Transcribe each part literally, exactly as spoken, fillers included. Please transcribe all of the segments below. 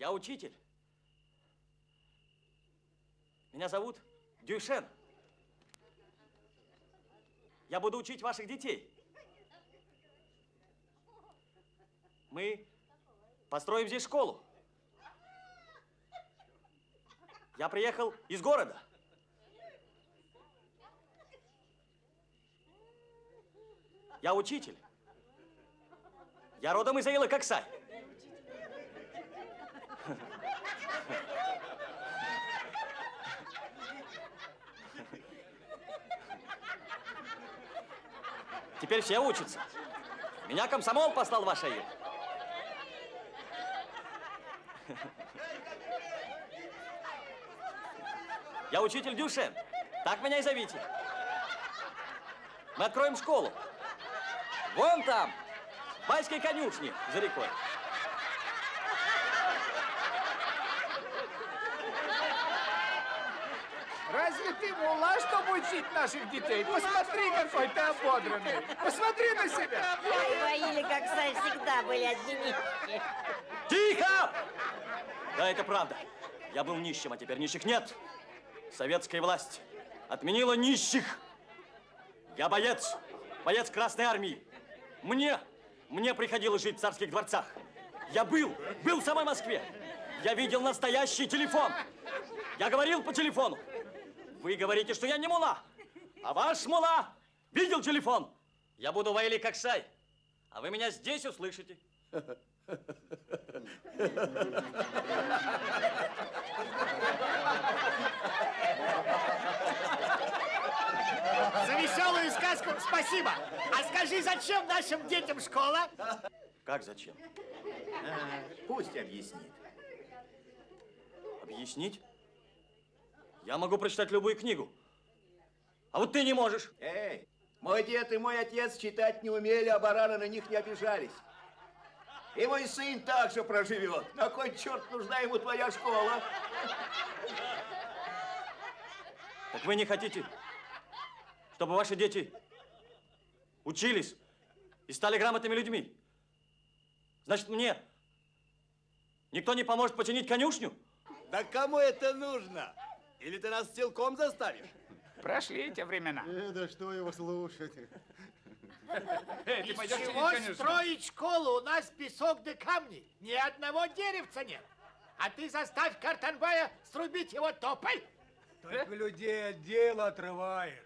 Я учитель. Меня зовут Дюшен. Я буду учить ваших детей. Мы построим здесь школу. Я приехал из города. Я учитель. Я родом из Аила-Коксай. Теперь все учатся. Меня комсомол послал в ваш Аил. Я учитель Дюшен. Так меня и зовите. Мы откроем школу. Вон там, в Байской конюшне за рекой. Разве ты мула, чтобы учить наших детей? Посмотри, какой ты ободранный. Посмотри на себя. В Аиле-Коксай всегда были одни нищие. Тихо! Да, это правда. Я был нищим, а теперь нищих нет. Советская власть отменила нищих. Я боец, боец Красной Армии. Мне, мне приходилось жить в царских дворцах. Я был, был в самой Москве. Я видел настоящий телефон. Я говорил по телефону. Вы говорите, что я не мула. А ваш мула видел телефон. Я буду в Аиле-Коксай, а вы меня здесь услышите. За веселую сказку спасибо. А скажи, зачем нашим детям школа? Как зачем? А, пусть объяснит. Объяснить? Я могу прочитать любую книгу. А вот ты не можешь. Эй, мой дед и мой отец читать не умели, а бараны на них не обижались. И мой сын также проживет. На кой черт нужна ему твоя школа? Так вы не хотите, чтобы ваши дети учились и стали грамотными людьми? Значит, мне никто не поможет починить конюшню? Да кому это нужно? Или ты нас силком заставишь? Прошли эти времена. Э, да что его слушать? Эй, ты пойдешь Чего строить школу? У нас песок да камни. Ни одного деревца нет. А ты заставь Картанбая срубить его тополь. Только людей от дела отрываешь.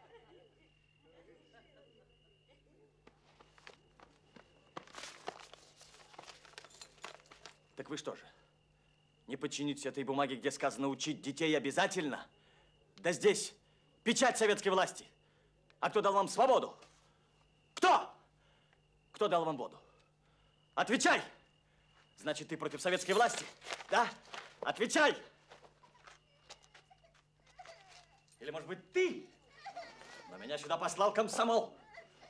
Так вы что же, не подчинитесь этой бумаге, где сказано учить детей обязательно? Да здесь печать советской власти. А кто дал вам свободу? Кто? Кто дал вам воду? Отвечай! Значит, ты против советской власти? Да? Отвечай! Или, может быть, ты? Но меня сюда послал комсомол.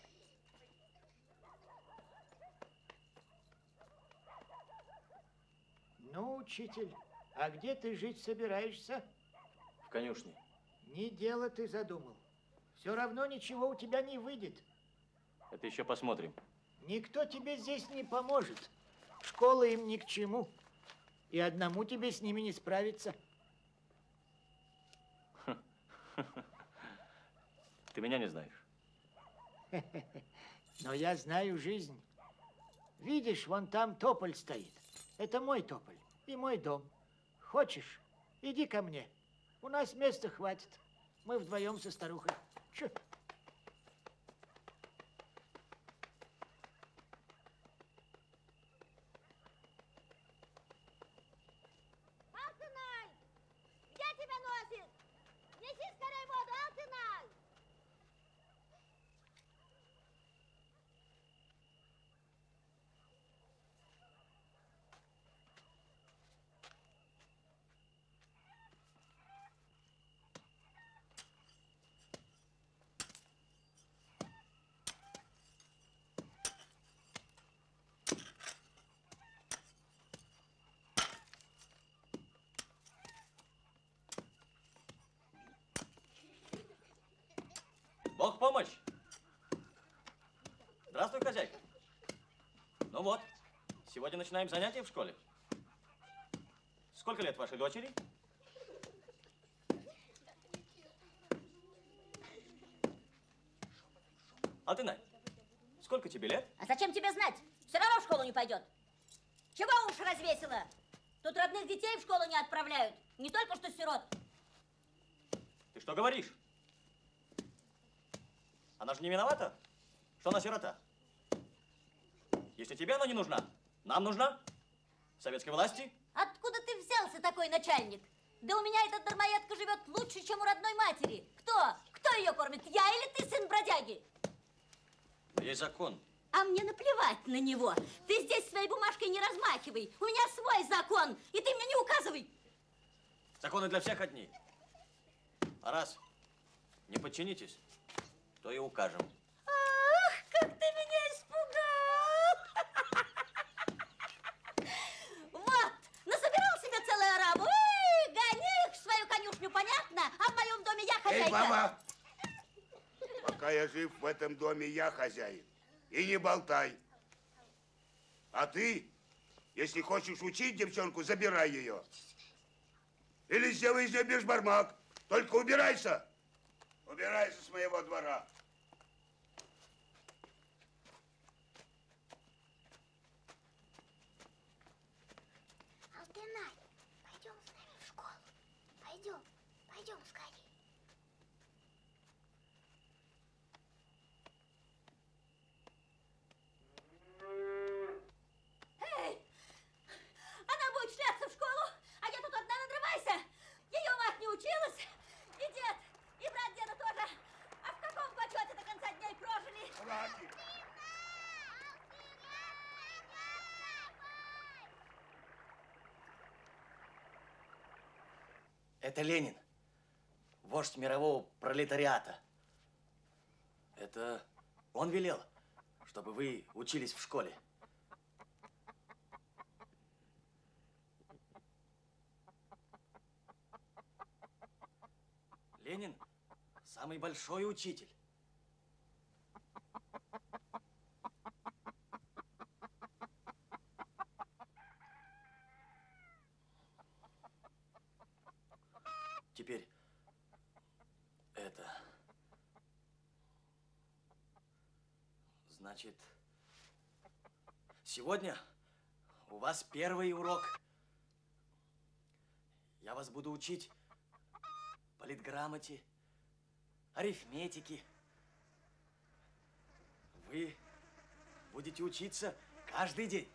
Ну, учитель, а где ты жить собираешься? В конюшне. Не дело ты задумал. Все равно ничего у тебя не выйдет. Это еще посмотрим. Никто тебе здесь не поможет. Школа им ни к чему. И одному тебе с ними не справиться. Ты меня не знаешь. Но я знаю жизнь. Видишь, вон там тополь стоит. Это мой тополь и мой дом. Хочешь, иди ко мне. У нас места хватит. Мы вдвоем со старухой. Чё? Алтынай! Где тебя носит? Неси скорее воду, Алтынай! Бог помощь! Здравствуй, хозяйка. Ну вот, сегодня начинаем занятия в школе. Сколько лет вашей дочери? Алтынай, сколько тебе лет? А зачем тебе знать? Все равно в школу не пойдет. Чего уж развесила? Тут родных детей в школу не отправляют. Не только что сирот. Ты что говоришь? Она же не виновата, что она сирота. Если тебе она не нужна, нам нужна. Советской власти. Откуда ты взялся такой начальник? Да у меня эта дармоедка живет лучше, чем у родной матери. Кто? Кто ее кормит? Я или ты, сын бродяги? Есть закон. А мне наплевать на него. Ты здесь своей бумажкой не размахивай. У меня свой закон, и ты мне не указывай. Законы для всех одни. А раз не подчинитесь, то и укажем. Ах, как ты меня испугал! Вот, насобирал себе целую ораву. Эй, гони их в свою конюшню, понятно? А в моем доме я хозяйка. Эй, баба! Пока я жив в этом доме, я хозяин. И не болтай. А ты, если хочешь учить девчонку, забирай ее. Или сделай из нее бешбармак. Только убирайся. Убирайся с моего двора. Алтынай, пойдем с нами в школу. Пойдем, пойдем скорее. Эй, она будет шляться в школу, а я тут одна надрывайся. Ее мать не училась, и дед, и брат деда тоже. А в каком почете до конца дней прожили? Хватит. Это Ленин, вождь мирового пролетариата. Это он велел, чтобы вы учились в школе. Ленин самый большой учитель. Теперь это... Значит, сегодня у вас первый урок. Я вас буду учить политграмоте, арифметике. Вы будете учиться каждый день.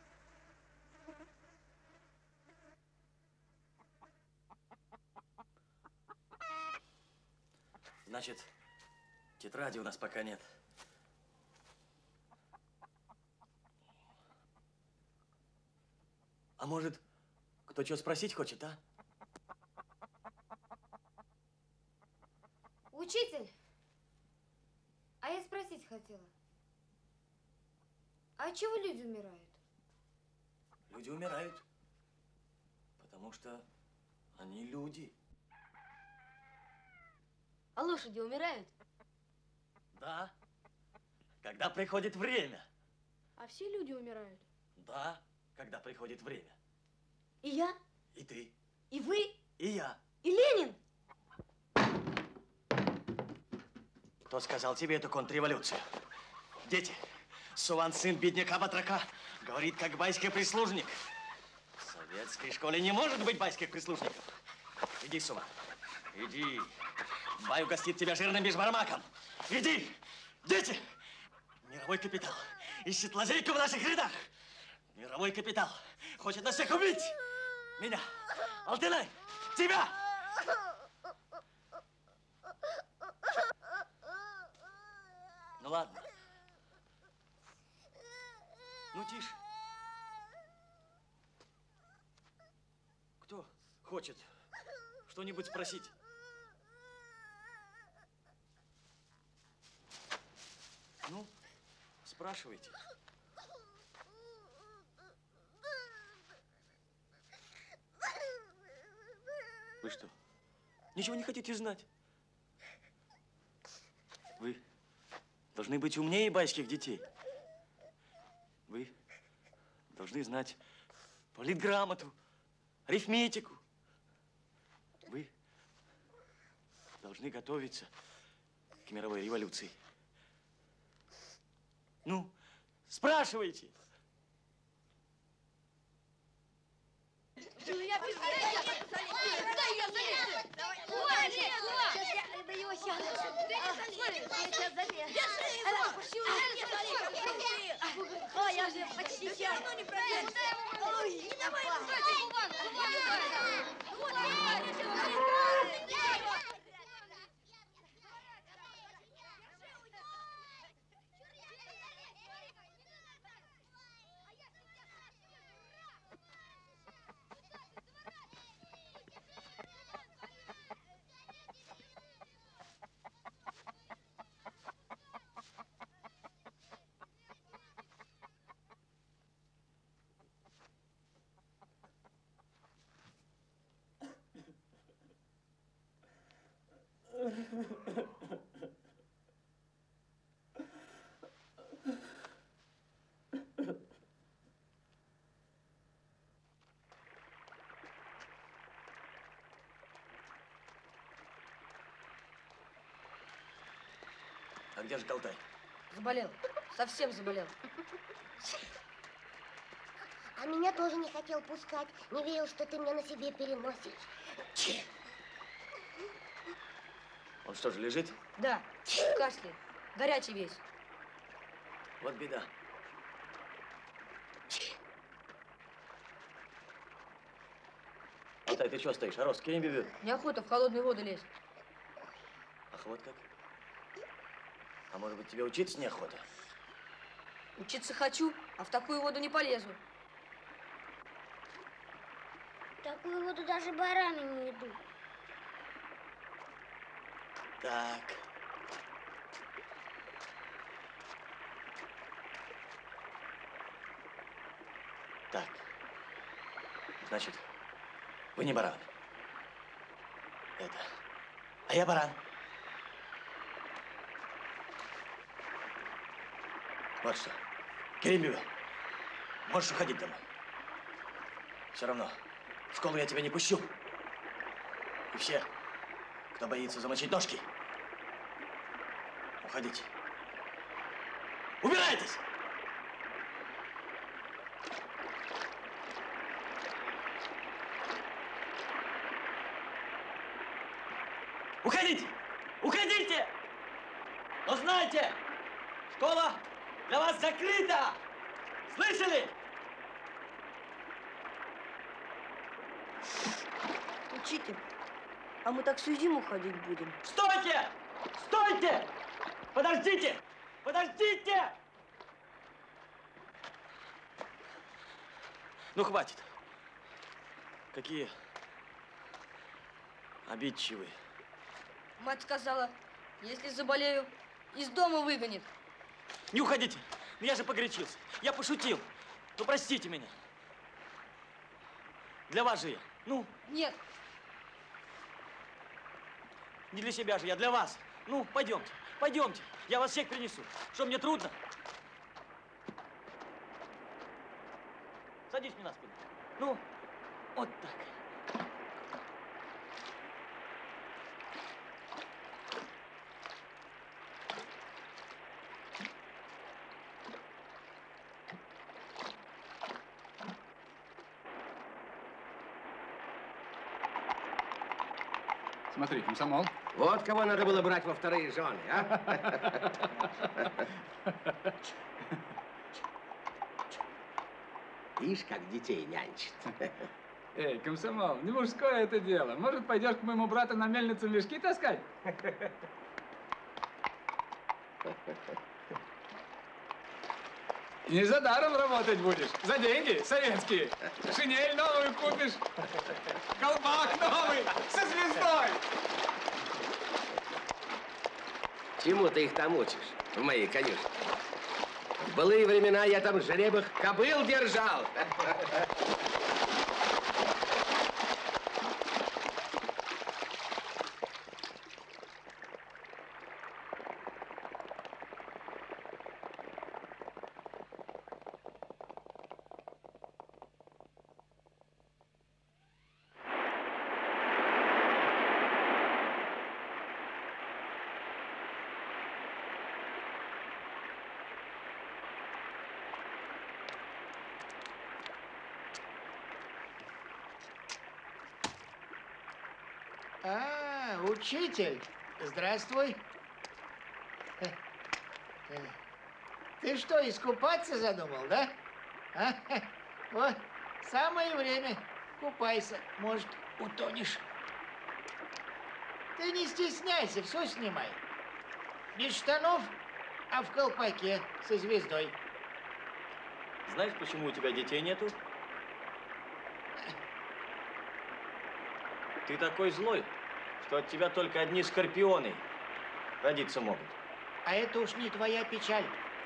Значит, тетради у нас пока нет. А может, кто что спросить хочет, а? Учитель, а я спросить хотела. А чего люди умирают? Люди умирают, потому что они люди. А лошади умирают? Да, когда приходит время. А все люди умирают? Да, когда приходит время. И я? И ты, И вы? и я. И Ленин? Кто сказал тебе эту контрреволюцию? Дети, Суван, сын бедняка-батрака, говорит, как байский прислужник. В советской школе не может быть байских прислужников. Иди, Суван, иди. Бай угостит тебя жирным бешбармаком. Иди, дети. Мировой капитал ищет лазейку в наших рядах. Мировой капитал хочет нас всех убить. Меня, Алтынай, тебя. Ну ладно. Ну тише. Кто хочет что-нибудь спросить? Ну, спрашивайте. Вы что, ничего не хотите знать? Вы должны быть умнее байских детей. Вы должны знать политграмоту, арифметику. Вы должны готовиться к мировой революции. Ну, спрашивайте. Ой, я же почти сейчас. Не пробьемся. Ой, не давай ему А где же Колтай? Заболел. Совсем заболел. А меня тоже не хотел пускать. Не верил, что ты меня на себе переносишь. Он что же, лежит? Да, в кашле. Горячий весь. Вот беда. Алтай, ты что стоишь? Арос, кинь бебю. Неохота в холодные воды лезть. Ах, вот как? А может быть, тебе учиться неохота? Учиться хочу, а в такую воду не полезу. В такую воду даже бараны не идут. Так. Так. Значит, вы не баран. Это. А я баран. Вот что. Керимбева, можешь уходить домой. Все равно в школу я тебя не пущу. И все, кто боится замочить ножки, уходите. Убирайтесь! Уходите! Уходите! Но знайте, школа для вас закрыта! Слышали? Учитель, а мы так всю зиму ходить будем. Стойте! Стойте! Подождите! Подождите! Ну, хватит. Какие обидчивые. Мать сказала, если заболею, из дома выгонит. Не уходите. Ну, я же погорячился. Я пошутил. Ну, простите меня. Для вас же я. Ну, Нет, не для себя же я, для вас. Ну, пойдемте, пойдемте. Я вас всех принесу. Что, мне трудно? Садись мне на спину. Ну, вот так. Смотри, комсомол. Вот кого надо было брать во вторые жены, а? Ишь, как детей нянчит. Эй, комсомол, не мужское это дело. Может, пойдешь к моему брату на мельницу мешки таскать? Не за даром работать будешь, за деньги советские. Шинель новую купишь, колпак новый со звездой. Чему ты их там учишь в моей конюшне? В былые времена я там жеребых кобыл держал. А, учитель, здравствуй. Ты что, искупаться задумал, да? А? Вот, самое время. Купайся, может, утонешь. Ты не стесняйся, все снимай. Без штанов, а в колпаке со звездой. Знаешь, почему у тебя детей нету? Ты такой злой, что от тебя только одни скорпионы родиться могут. А это уж не твоя печаль.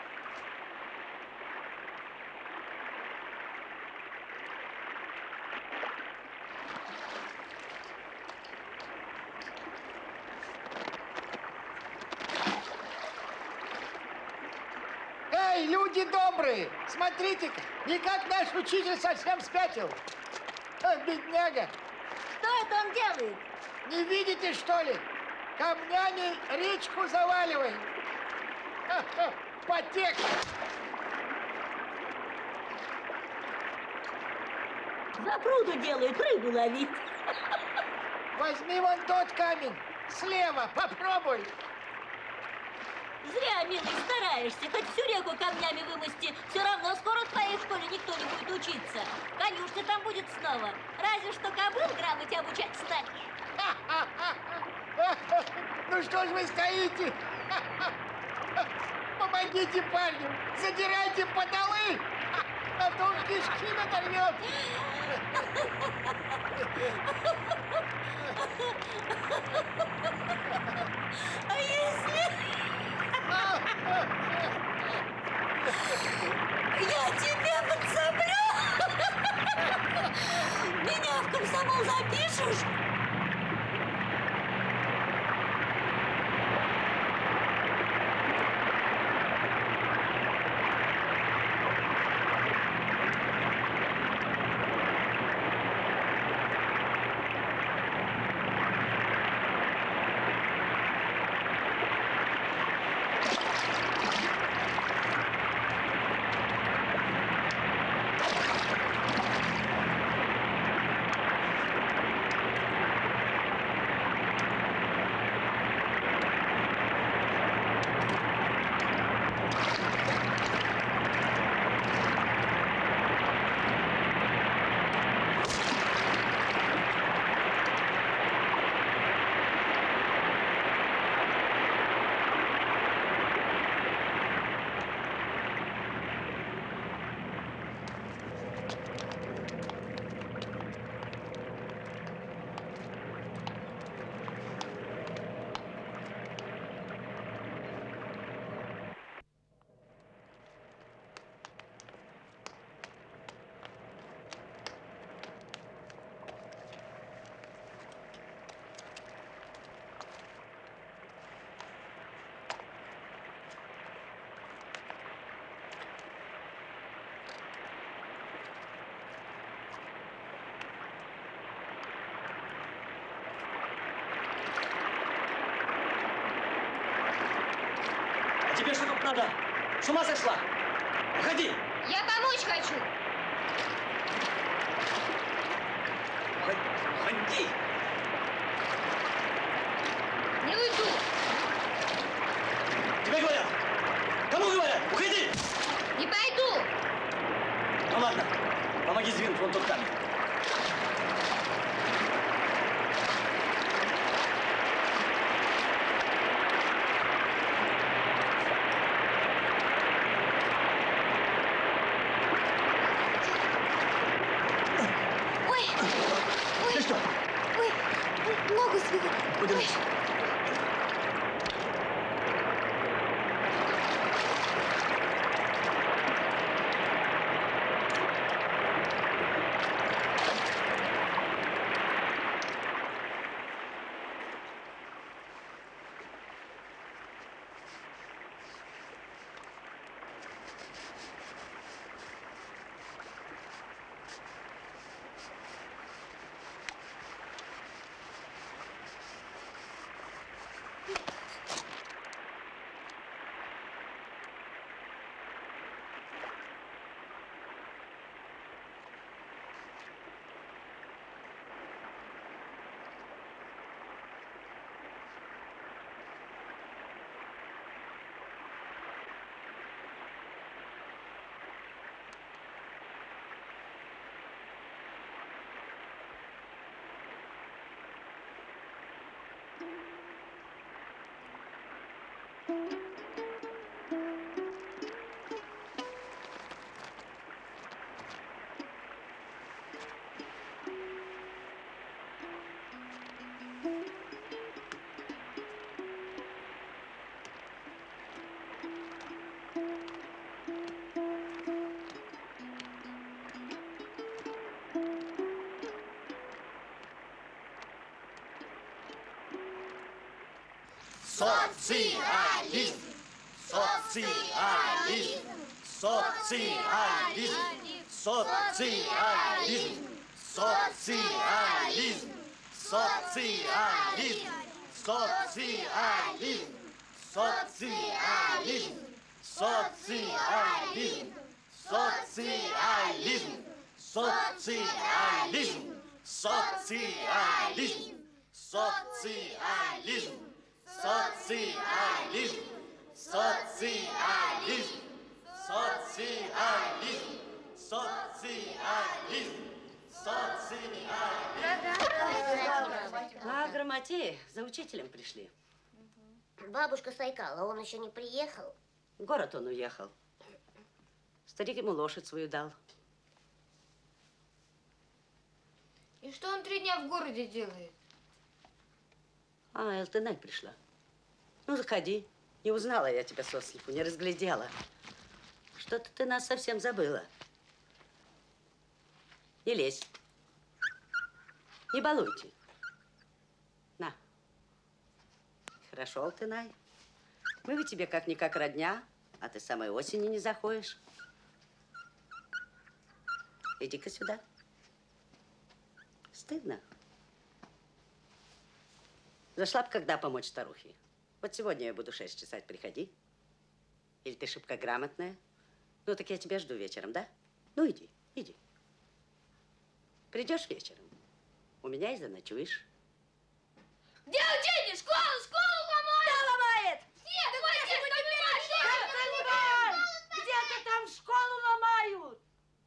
Эй, люди добрые, смотрите-ка, никак наш учитель совсем спятил. А, бедняга. Что это он делает? Не видите, что ли? Камнями речку заваливает. Ха-ха, потек. Запруду делает, рыбу ловит. Возьми вон тот камень, слева, попробуй. Зря, милый, стараешься. Хоть всю реку камнями вымости. Все равно скоро в твоей школе никто не будет учиться. Конюшня там будет снова. Разве что кобыл грамоте обучать станешь. Ну что ж вы стоите? Помогите парню, задирайте подолы, а то он кишки надорвет. А если... Я тебя подсоблю! Меня в комсомол запишешь? Тебе что тут надо? С ума сошла? Уходи! Я помочь хочу. Уходи! Не уйду. Тебе говорят! Кому говорят? Уходи! Не пойду. Ну ладно, помоги сдвинуть вон тот камень. Ой, что? ой, ой, ногу свела. Подержись. Социализм! Социализм! Социализм! Социализм! Социализм! Социализм! Социализм! Социализм! Социализм! Социализм! Социализм! Социализм! Социализм! Социализм! Социализм! Социализм! Социализм! Социализм! А, грамотеи за учителем пришли. Бабушка Сайкала, он еще не приехал? В город он уехал. Старик ему лошадь свою дал. И что он три дня в городе делает? А, Элтынай пришла. Ну, заходи. Не узнала я тебя сослепу, не разглядела. Что-то ты нас совсем забыла. Не лезь. Не балуйте. На. Хорошо, Алтынай. Мы ведь тебе как-никак родня, а ты самой осени не заходишь. Иди-ка сюда. Стыдно. Зашла б когда помочь старухе. Вот сегодня я буду шесть чесать, приходи. Или ты шибко грамотная? Ну, так я тебя жду вечером, да? Ну, иди, иди. Придешь вечером, у меня и заночуешь. Где учитель? Школу, школу ломает! Кто ломает? Нет, да где Где-то там школу ломают!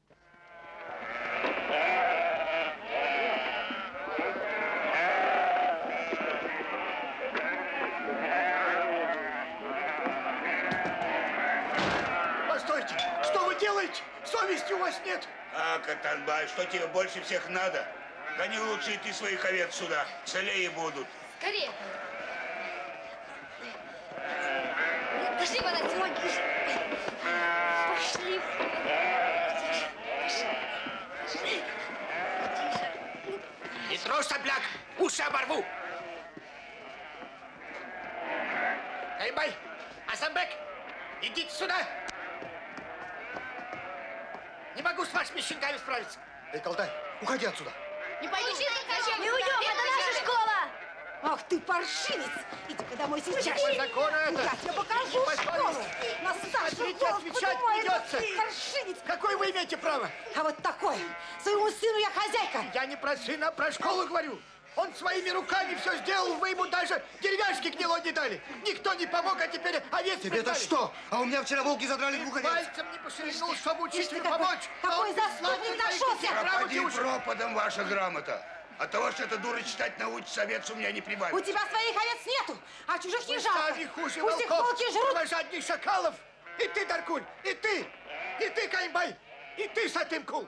Постойте, что вы делаете? Совести у вас нет? А, Катанбай, что тебе больше всех надо? Гони лучше и ты своих овец сюда, целее будут. Скорее. Пошли, Панасий. Пошли. Не трожь, сопляк, уши оборву. Каймбай, Асамбек, идите сюда. Не могу с вашими щенками справиться. Эй, Колтай, уходи отсюда. Не пойдем. Не уйдем, это наша школа! Ах ты паршивец! Иди-ка домой сейчас! По закону это. Я тебе покажу Не школу! На старшую Смотрите, голову отвечать поднимает придется. ты, паршивец! Какое вы имеете право? А вот такой! Своему сыну я хозяйка! Я не про сына, а про школу говорю. Он своими руками все сделал, вы ему даже деревяшки гнилой не дали. Никто не помог, а теперь овец Тебе-то пригнали. что? А у меня вчера волки задрали двух овец. Пальцем не пошевельнул, чтобы Ишь ты учителю какой- помочь. какой А он заступник бесславный нашелся! своих детей Пропади грамоте учит. пропадом ваша грамота. От того, что эта дура читать научится, овец у меня не У прибавится. тебя своих овец нету, а чужих не Вы жалко! сами хуже Пусть их волков, волки жрут! кровожадных шакалов. И ты, Даркуль, и ты, и ты, Каймбай, и ты, Сатымкул.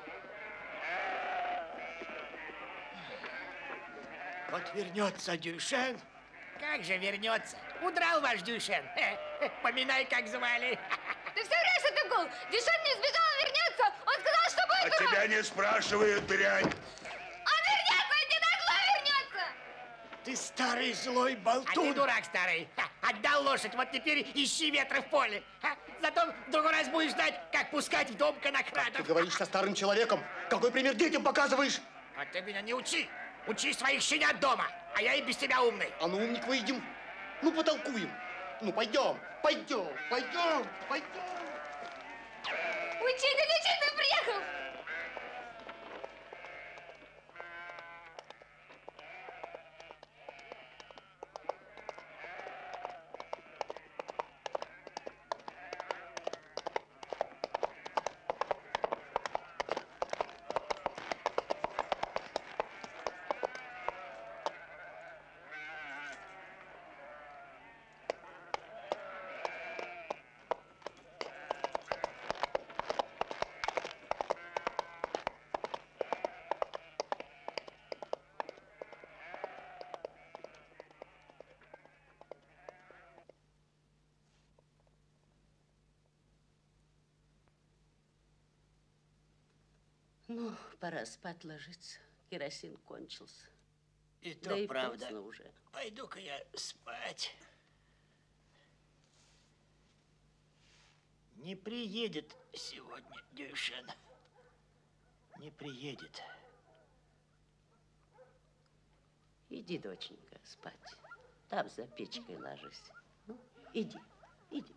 Вот вернется Дюшен. Как же вернется? Удрал ваш Дюшен. Поминай, как звали. Ты все врешь, Сатымкул! Дюшен не сбежал, он вернется! Он сказал, что А будет... тебя не спрашивают, дрянь. Он вернется! Не так зло вернется! Ты старый злой А ты болтун. дурак старый. Ха, отдал лошадь, вот теперь ищи ветра в поле. Ха, зато в другой раз будешь знать, как пускать в дом Ты конокрадов. говоришь со старым человеком. Какой пример детям показываешь? А ты меня не учи. Учи своих щенят дома, а я и без тебя умный. А ну, умник, выйдем. Ну, потолкуем. Ну, пойдем, пойдем, пойдем, пойдем. Учитель, учитель приехал! Ну, пора спать ложиться. Керосин кончился. И Да и поздно уже. Пойду-ка я спать. Не приедет сегодня Дюшен. Не приедет. Иди, доченька, спать. Там за печкой ложись. Ну, иди, иди.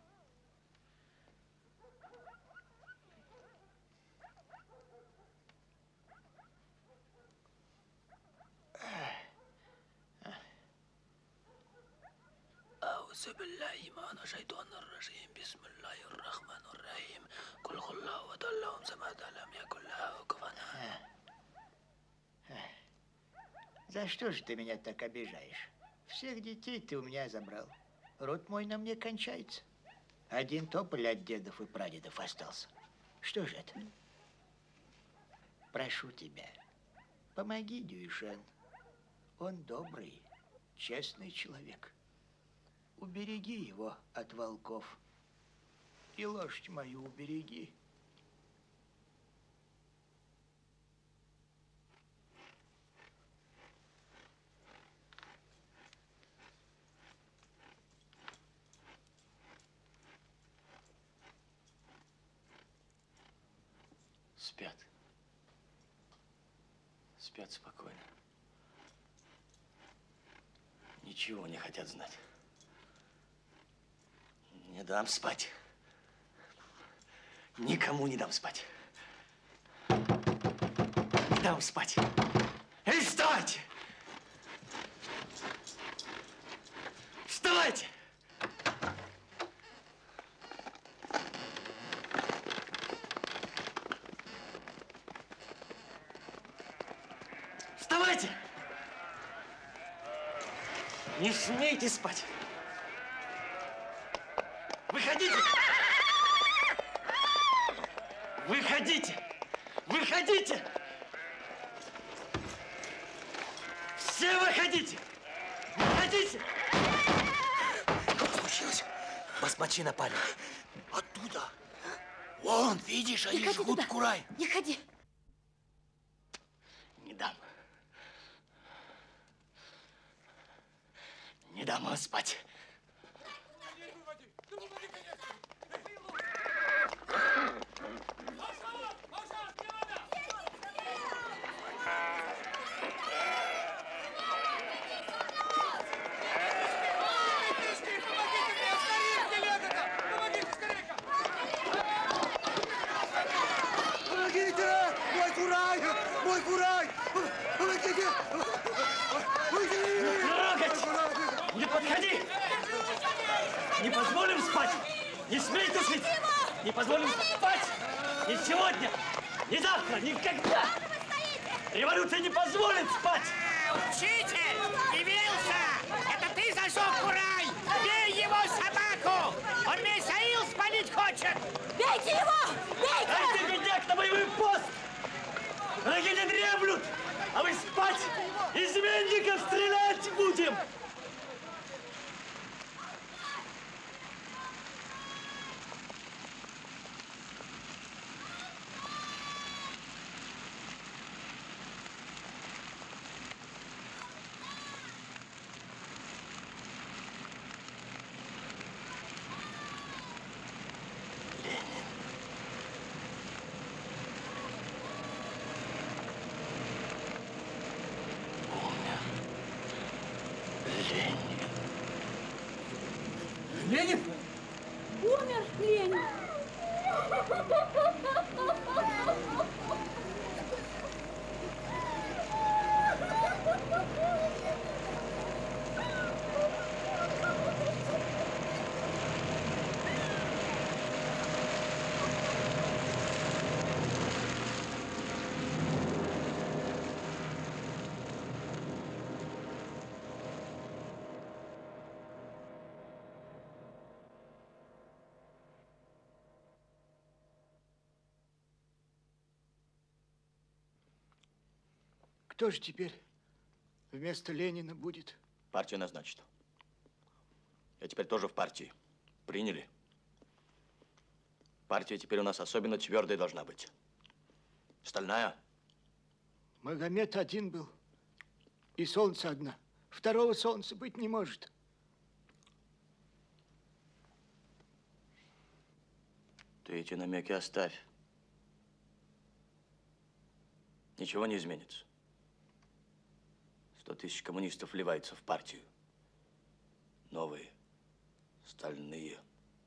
أعوذ بالله من الشيطان الرجيم بسم الله الرحمن الرحيم قل هو الله أحد الله الصمد لم يكن له كفوا أحد. За что же ты меня так обижаешь? Всех детей ты у меня забрал. Род мой на мне кончается. Один тополь от дедов и прадедов остался. Что же это? Прошу тебя, помоги Дюшен. Он добрый, честный человек. Убереги его от волков. И лошадь мою убереги. Спят. Спят спокойно. Ничего не хотят знать. Не дам спать. Никому не дам спать. Не дам спать. Эй, вставайте! Вставайте! Вставайте! Не смейте спать! Выходите! Выходите! Выходите! Все выходите! Выходите! Что случилось? Басмачи напали. Оттуда. Вон, видишь, они жгут курай. Не ходи. Не дам. Не дам вам спать. Не подходи! Не позволим спать! Не смей душить! Не позволим спать! Ни сегодня, ни завтра, никогда! Революция не позволит спать! Учитель! Явился! Это ты зажег курай! Бей его, собаку! Он Михаил спалить хочет! Бейте его! Бейте! Ай ты, бедняк, на боевой пост! Враги не дремлют! А вы спать! Изменников стрелять будем! Ленин? Умер Ленин. Кто же теперь вместо Ленина будет? Партия назначит. Я теперь тоже в партии. Приняли. Партия теперь у нас особенно твердой должна быть. Стальная. Магомед один был, и солнце одно. Второго солнца быть не может. Ты эти намеки оставь. Ничего не изменится. Сто тысяч коммунистов вливается в партию. Новые, стальные.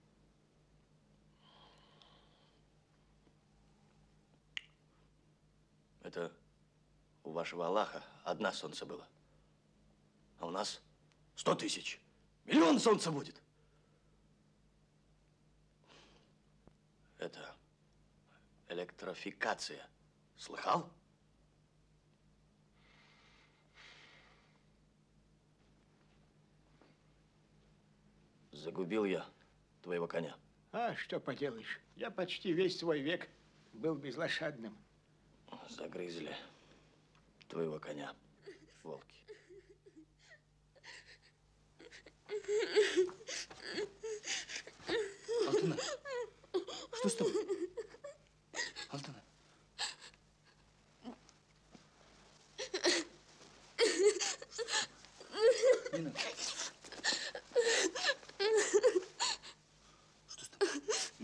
Это у вашего Аллаха одна солнце было. А у нас сто тысяч. Миллион солнца будет. Это электрификация. Слыхал? Загубил я твоего коня. А что поделаешь? Я почти весь свой век был безлошадным. Загрызли твоего коня волки. Алтына, что с тобой? Алтына. Не надо. Что с тобой?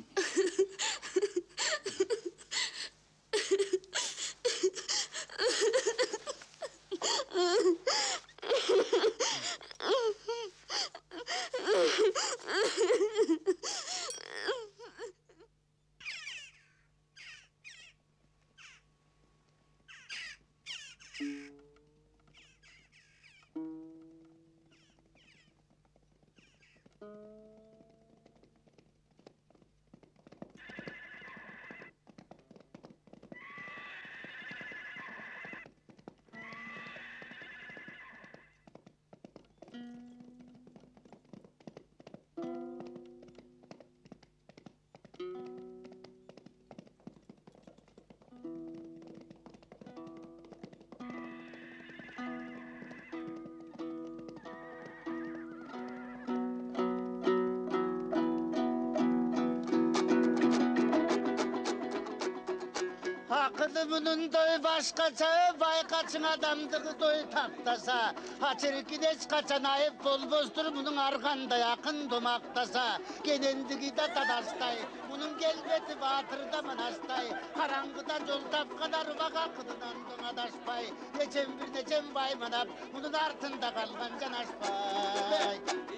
Akılımın doy başkaça, vay kaçın adamdığı doy taktasa. Açırkides kaçan ayıp bolbozdur bunun arkanda yakın domaktasa. Genendigi de tadastay, bunun gelbeti batırda manastay. Karangıda yol tapkalar vaka kıdınan donadaşpay. Neçem bir neçem bay manap, bunun artında kalgan canaşpay.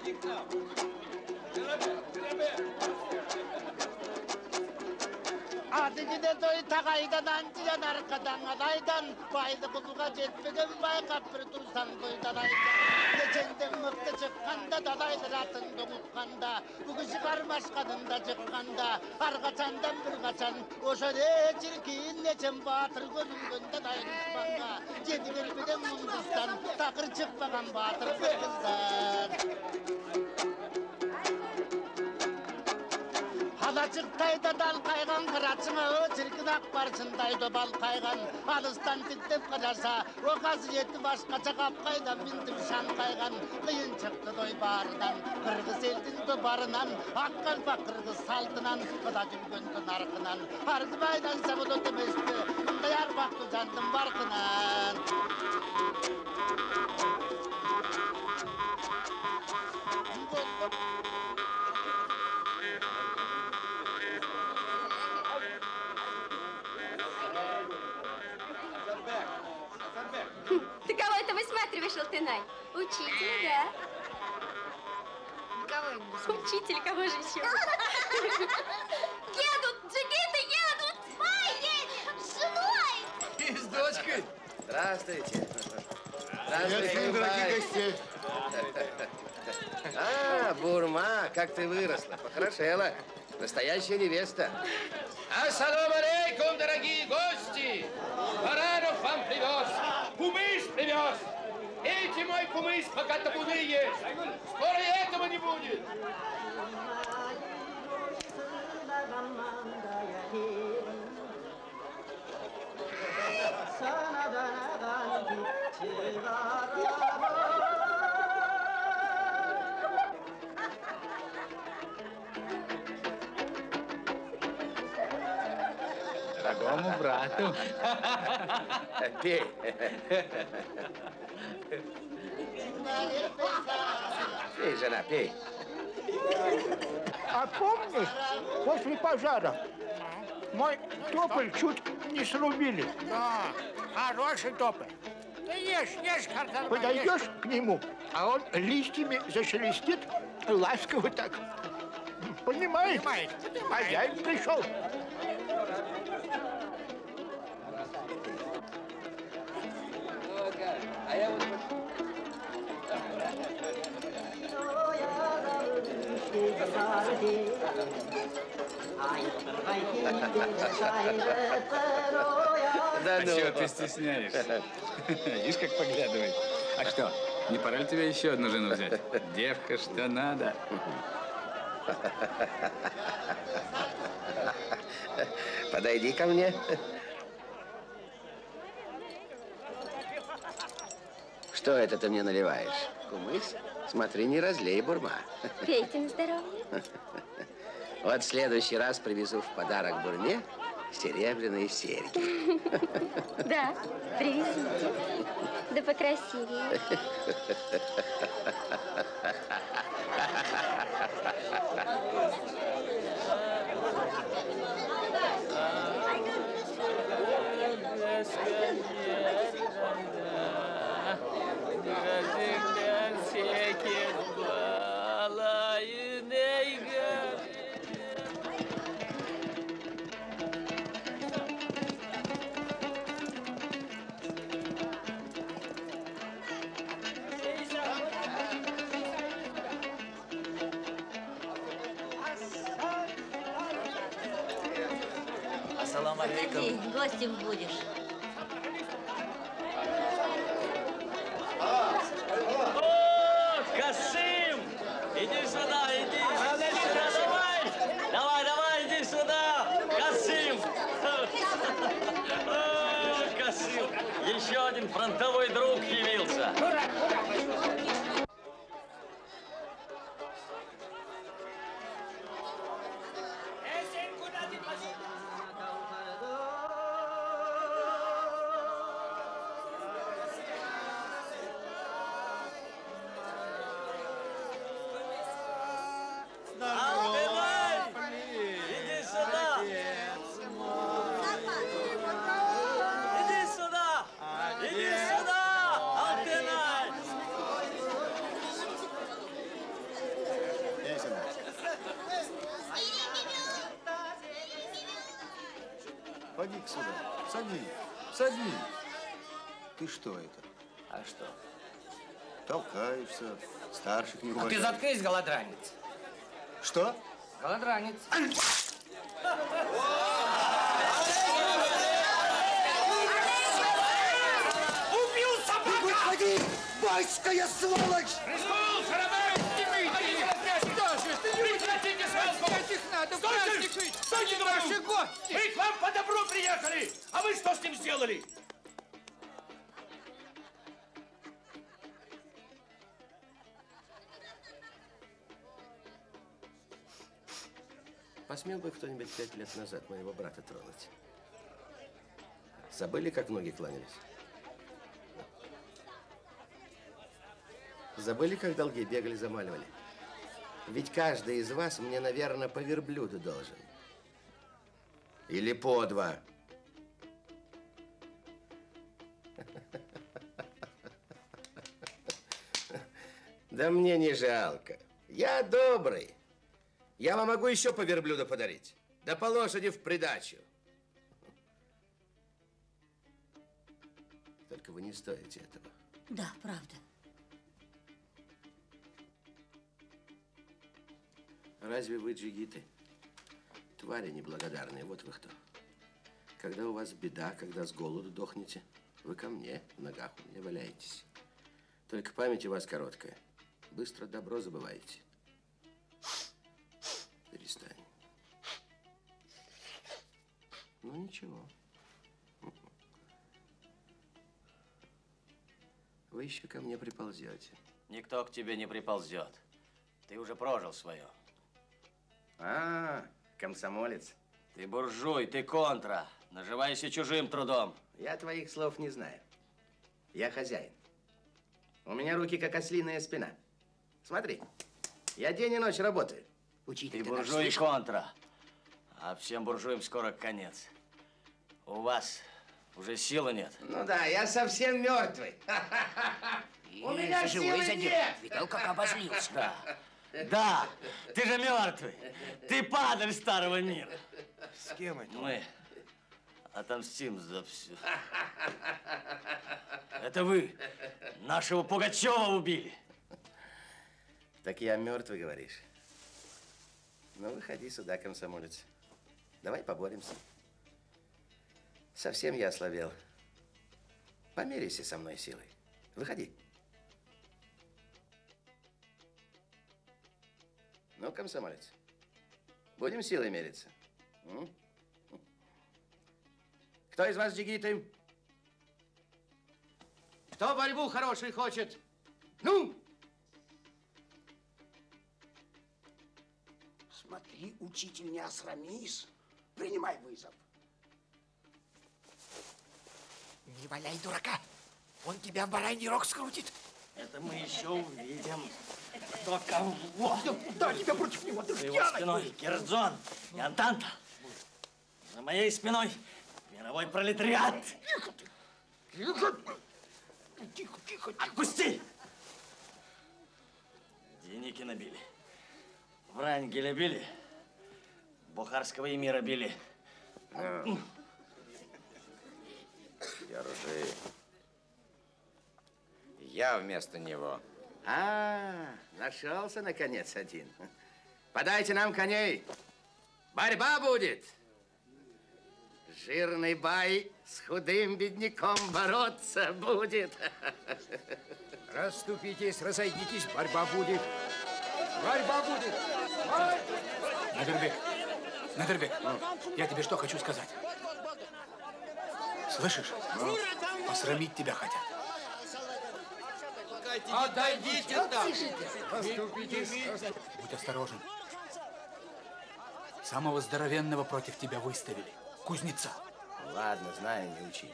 Adı gide doy takaydan ancıyan arkadan adaydan. Baydı kuluğa jetmegen bay kapır tursan doydan aydan. Geçenden mıktı çıkkanda dadaydır atın donutkanda. Bu kişi karmaşkadında çıkkanda. Arkaçandan bir kaçan. Oşa ne çirkin neçen batır gönüngönde dayanışmanga. Yedi gelmeden mundustan. Takır çıkmagan batır bir kızdan. Alacıktayda dal kaygan kıraçına o çirkin akbarsındaydı bal kaygan. Alıstan tiktip karasa o kaziyeti başkaça kapkayda bindim şan kaygan. Kıyın çıktı doy bağrıdan kırgız eldin dubarından. Akkalpa kırgız saltından kıdacım göndün arkından. Ardıbaydan sabudu tümüstü dayar baktı candım barkınan. Ты кого это высматриваешь, Алтынай? Учителя, да? Кого это? Учитель, кого же еще? Едут, джигиты едут! Май едет! С женой! И с дочкой. Здравствуйте. Здравствуйте, дорогие гости. А, Бурма, как ты выросла, похорошела. Настоящая невеста. Ассаламу алейкум, дорогие гости! Баранов вам привез, кумыс привез. Эйте мой кумыс, пока табуны есть. Скоро и этого не будет. Дорогому брату. Пей. Пей, жена, пей. А помнишь, после пожара Мой тополь чуть не срубили. Да, хороший тополь. Ты ешь, ешь, картофель. Подойдешь к нему, а он листьями зашелестит, ласково так. Понимаешь? Понимает, понимает. Хозяин пришел. А я вот... Да ну. Чего ты стесняешься? Видишь, как поглядывает. А что, не пора ли тебе еще одну жену взять? Девка, что надо. Подойди ко мне. Что это ты мне наливаешь? Кумыс? Смотри, не разлей, бурма. Пейте на здоровье. Вот в следующий раз привезу в подарок бурме серебряные серьги. Да, привезите. Да покрасивее. Ассаламу алейкум. Иди, гостем будешь. О, Касым! Иди сюда, иди! Давай! Давай, давай, иди сюда! Касым! О, Касым! Еще один фронтовой друг явился. Поди-ка сюда. Садись. Садись. Ты что это? А что? Толкаешься, старших не А уважаешь. ты заткнись, голодранец. Что? Голодранец. Убил собака! Господи! Бойская сволочь! Пришел, Шарабай! Прекратите свалку! Надо Стойте! Стойте, говорю! Мы к вам по добру приехали! А вы что с ним сделали? Посмел бы кто-нибудь пять лет назад моего брата тронуть? Забыли, как ноги кланялись? Забыли, как долги бегали, замаливали? Ведь каждый из вас мне, наверное, по верблюду должен. Или по два. Да мне не жалко. Я добрый. Я вам могу еще по верблюду подарить. Да по лошади в придачу. Только вы не стоите этого. Да, правда. Разве вы джигиты? Твари неблагодарные, вот вы кто. Когда у вас беда, когда с голоду дохнете, вы ко мне, в ногах у меня валяетесь. Только память у вас короткая. Быстро добро забываете. Перестань. Ну, ничего. Вы еще ко мне приползете. Никто к тебе не приползет. Ты уже прожил свое. А, комсомолец. Ты буржуй, ты контра. Наживайся чужим трудом. Я твоих слов не знаю. Я хозяин. У меня руки, как ослиная спина. Смотри, я день и ночь работаю. Учитель, ты буржуй и контра. А всем буржуям скоро конец. У вас уже силы нет. Ну да, я совсем мертвый. У меня силы нет. Видел, как обозлился. Да. Да, ты же мертвый. Ты падаль старого мира. С кем это? Мы отомстим за все. Это вы нашего Пугачева убили. Так я мертвый, говоришь? Ну, выходи сюда, комсомолец. Давай поборемся. Совсем я ослабел. Померяйся со мной силой. Выходи. Ну, комсомолец, будем силой мериться? М? Кто из вас джигиты? Кто борьбу хорошую хочет? Ну! Смотри, учитель, не осрамись. Принимай вызов. Не валяй дурака. Он тебя в бараний рог скрутит. Это мы еще увидим. Кто кого? Да, тебя против него. Ты За его спиной Кирджон и Антанта. За моей спиной мировой пролетариат. Тихо ты. Тихо. Тихо, тихо. Отпусти! Деникина били. Врангеля били. Бухарского эмира били. Держи. Я вместо него. А, нашелся, наконец, один. Подайте нам коней. Борьба будет. Жирный бай с худым бедняком бороться будет. Расступитесь, разойдитесь, борьба будет. Борьба будет. Надырбек, Надырбек, я тебе что хочу сказать. Слышишь? Посрамить тебя хотят. Отойдите там! Расступитесь. Будь осторожен. Самого здоровенного против тебя выставили. Кузнеца. Ладно, знаю, не учи.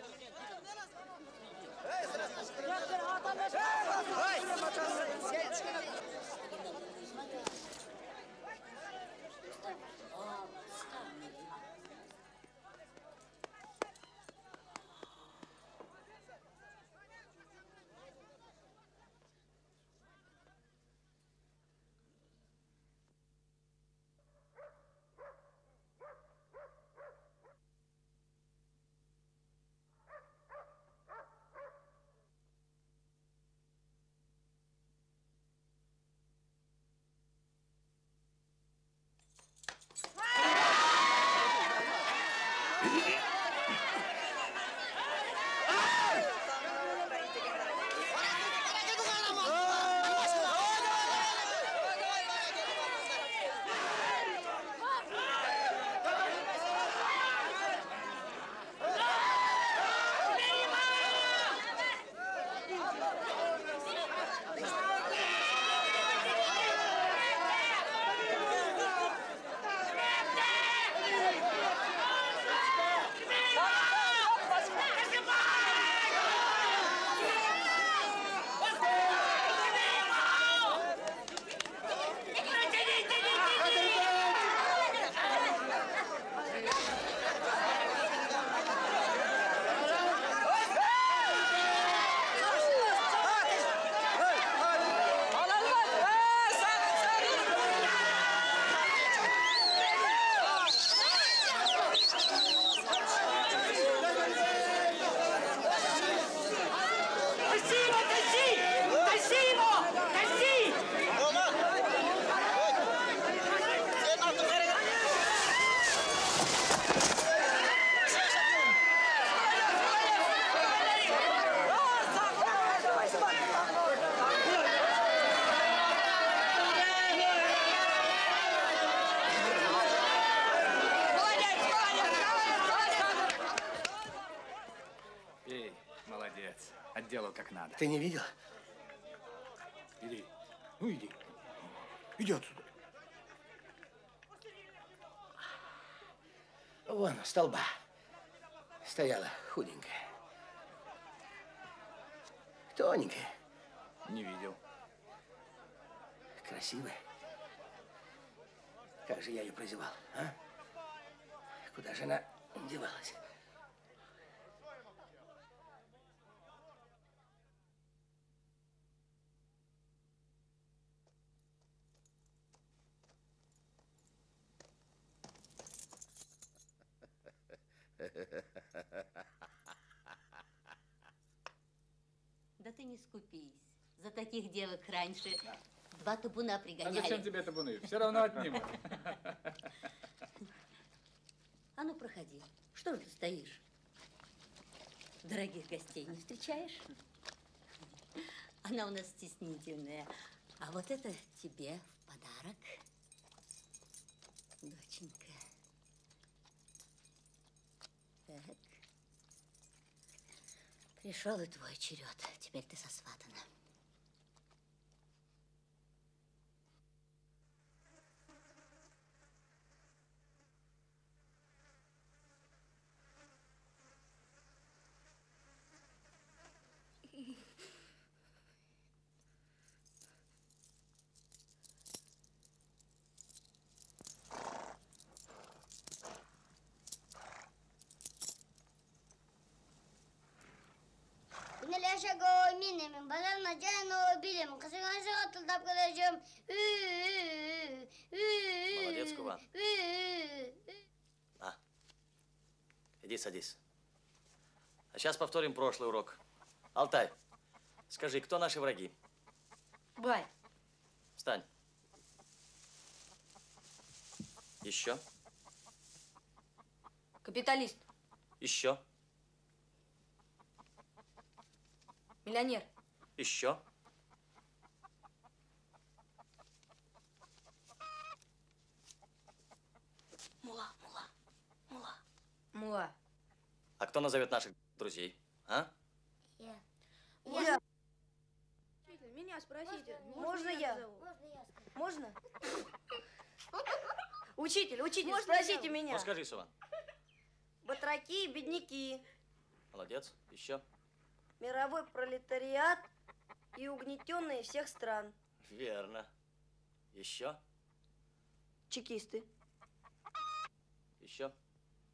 Отделал как надо. Ты не видел? Иди. Ну, иди. Иди отсюда. Вон, столба. Стояла худенькая. Тоненькая. Не видел. Красивая. Как же я ее прозевал, а? Куда же она девалась? Да ты не скупись. За таких девок раньше два табуна А пригоняли. зачем тебе табуны? Все равно отнимут. А ну, проходи. Что же ты стоишь? Дорогих гостей не встречаешь? Она у нас стеснительная. А вот это тебе в подарок, доченька. Так. Пришел и твой черед. Теперь ты сосватана. Güneşe minim, bazarına canı bilim, kısıklaşa atıldıp kalacağım. Молодец, Куван. На, иди садись. А сейчас повторим прошлый урок. Алтай, скажи, кто наши враги? Бай. Встань. Еще. Капиталист. Еще. Миллионер. Еще. Мула, мула, мула. Мула. А кто назовет наших друзей? А? Я. Я. Меня спросите. Можно я? Можно? Учитель, учитель, спросите меня. Ну скажи, Суван. Батраки и бедняки. Молодец. Еще. Мировой пролетариат и угнетенные всех стран. Верно. Еще. Чекисты. Еще.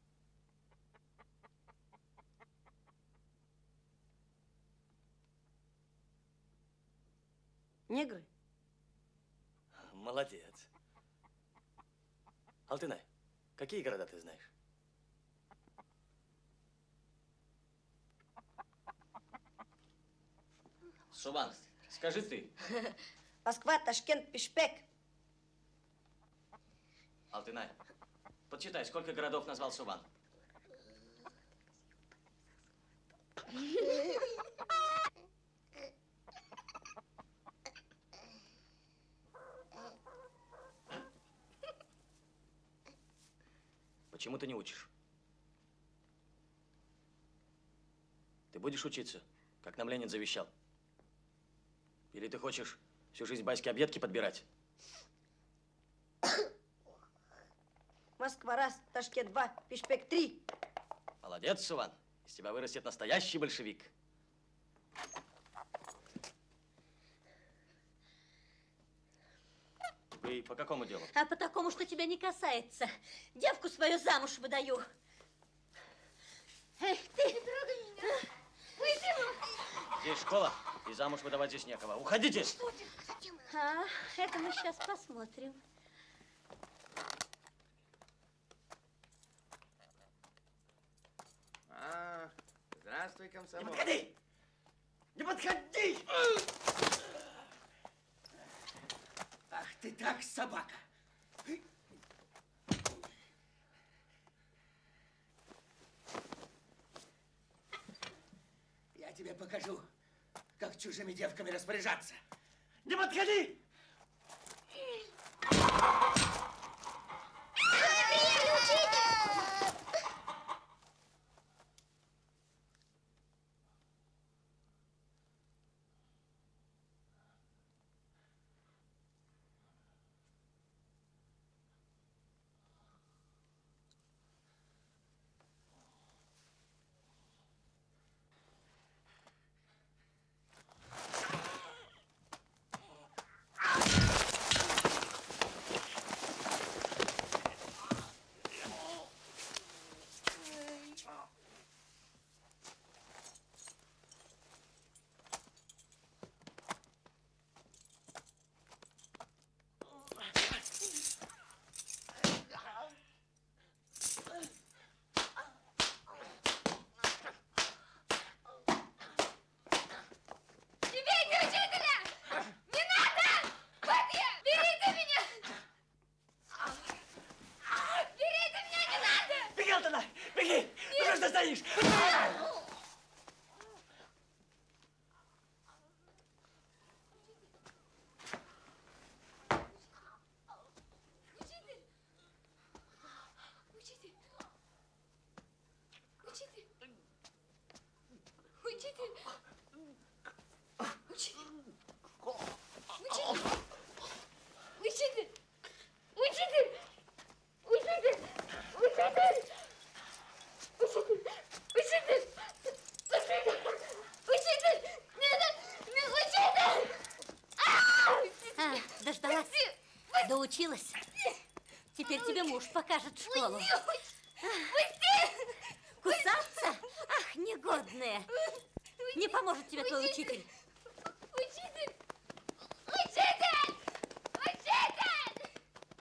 Негры. Молодец. Алтынай, какие города ты знаешь? Субан, скажи ты. Москва, Ташкент, Пишпек. Алтынай, подсчитай, сколько городов назвал Субан? Почему ты не учишь? Ты будешь учиться, как нам Ленин завещал? Или ты хочешь всю жизнь баски-объедки подбирать? Москва раз, Ташкент два, Пишпек три. Молодец, Суван. Из тебя вырастет настоящий большевик. Вы по какому делу? А по такому, что тебя не касается. Девку свою замуж выдаю. Эй, ты! Не трогай меня! Выйди! Здесь школа, и замуж выдавать здесь некого. Уходите! А, это мы сейчас посмотрим. А, здравствуй, комсомол. Не подходи! Не подходи! Ах ты так, собака! Я тебе покажу, как чужими девками распоряжаться. Не подходи! смеешь? Учитель! Учитель! Учитель! Учитель! Учитель! Учитель! Учитель! Учитель! Учитель! Учитель! Учитель! Учитель! Нет! Нет, учитель! А, дождалась? Доучилась? Теперь тебе муж покажет школу. Кусаться? Ах, негодная. Не поможет тебе твой учитель. Учитель! Учитель! Учитель!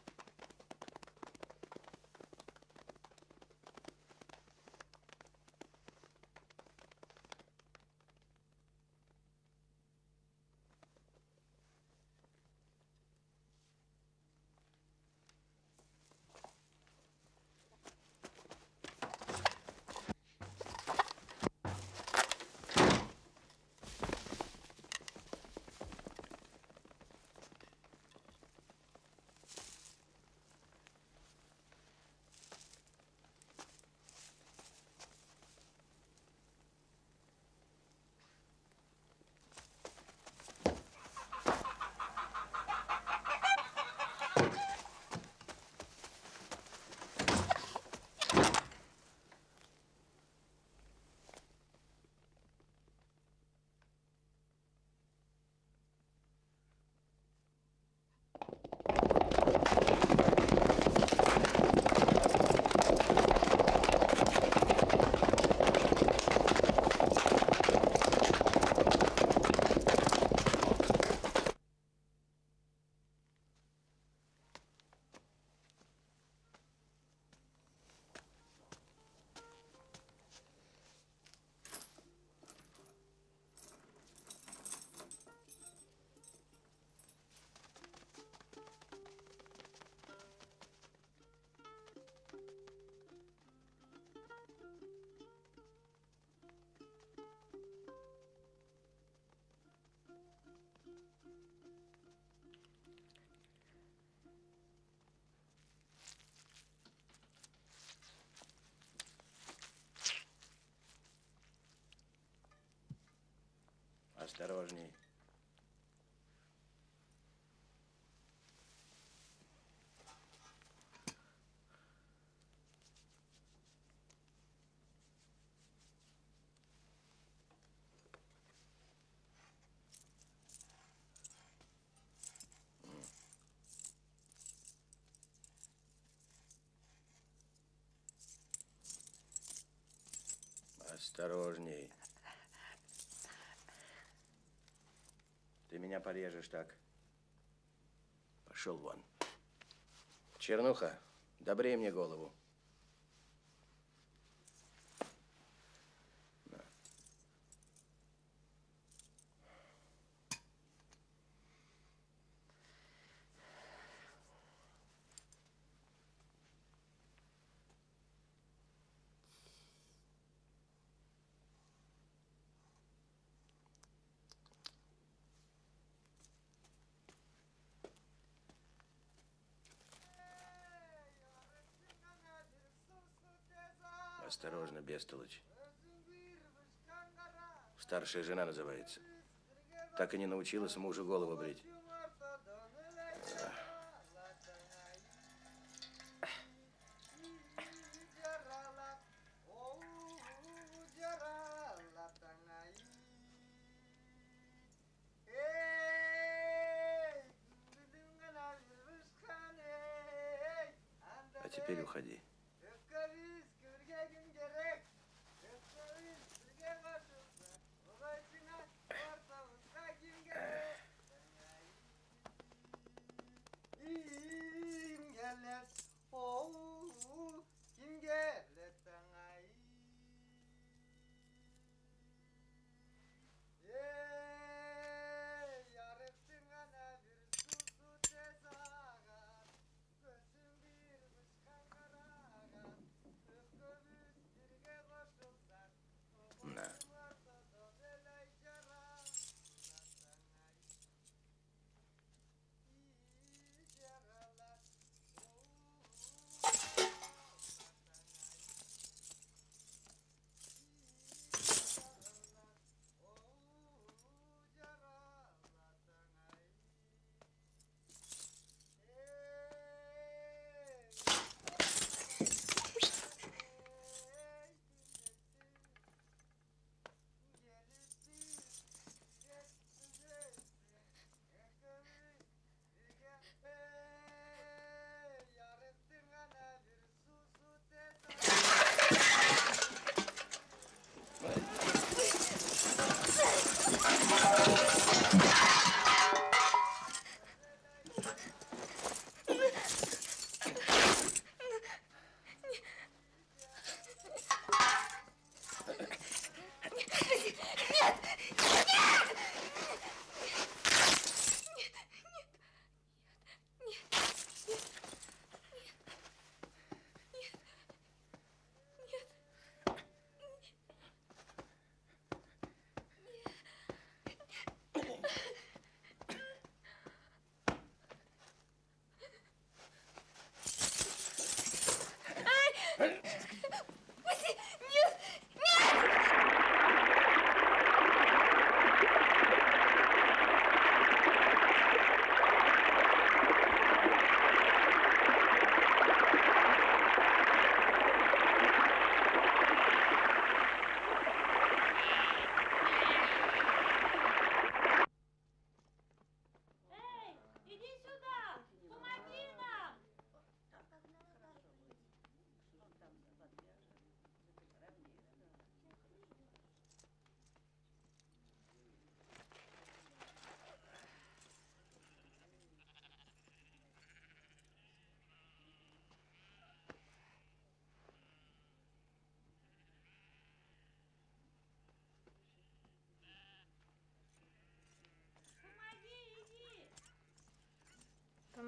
Осторожней. Осторожней. Ты меня порежешь так. Пошел вон. Чернуха, добрей мне голову. На. Осторожно, бестолочь. Старшая жена называется. Так и не научилась мужу голову брить. А теперь уходи.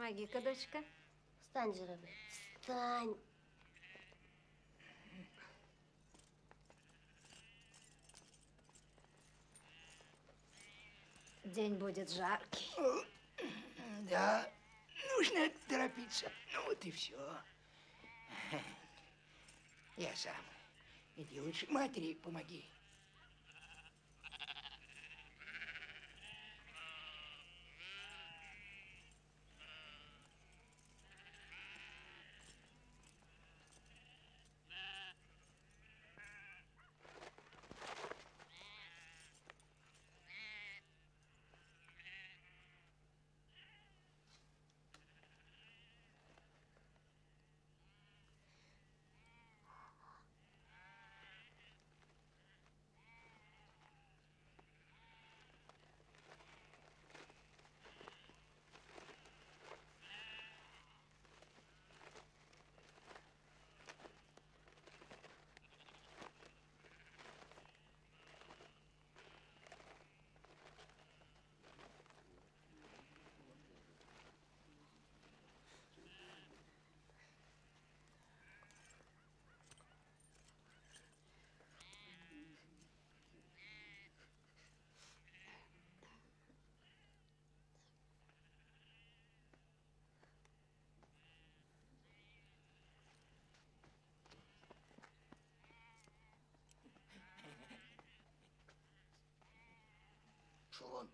Помоги-ка, дочка. Встань, Жеребе, встань. День будет жаркий. Да, нужно торопиться. Ну вот и все. Я сам. Иди лучше матери помоги. Шел он.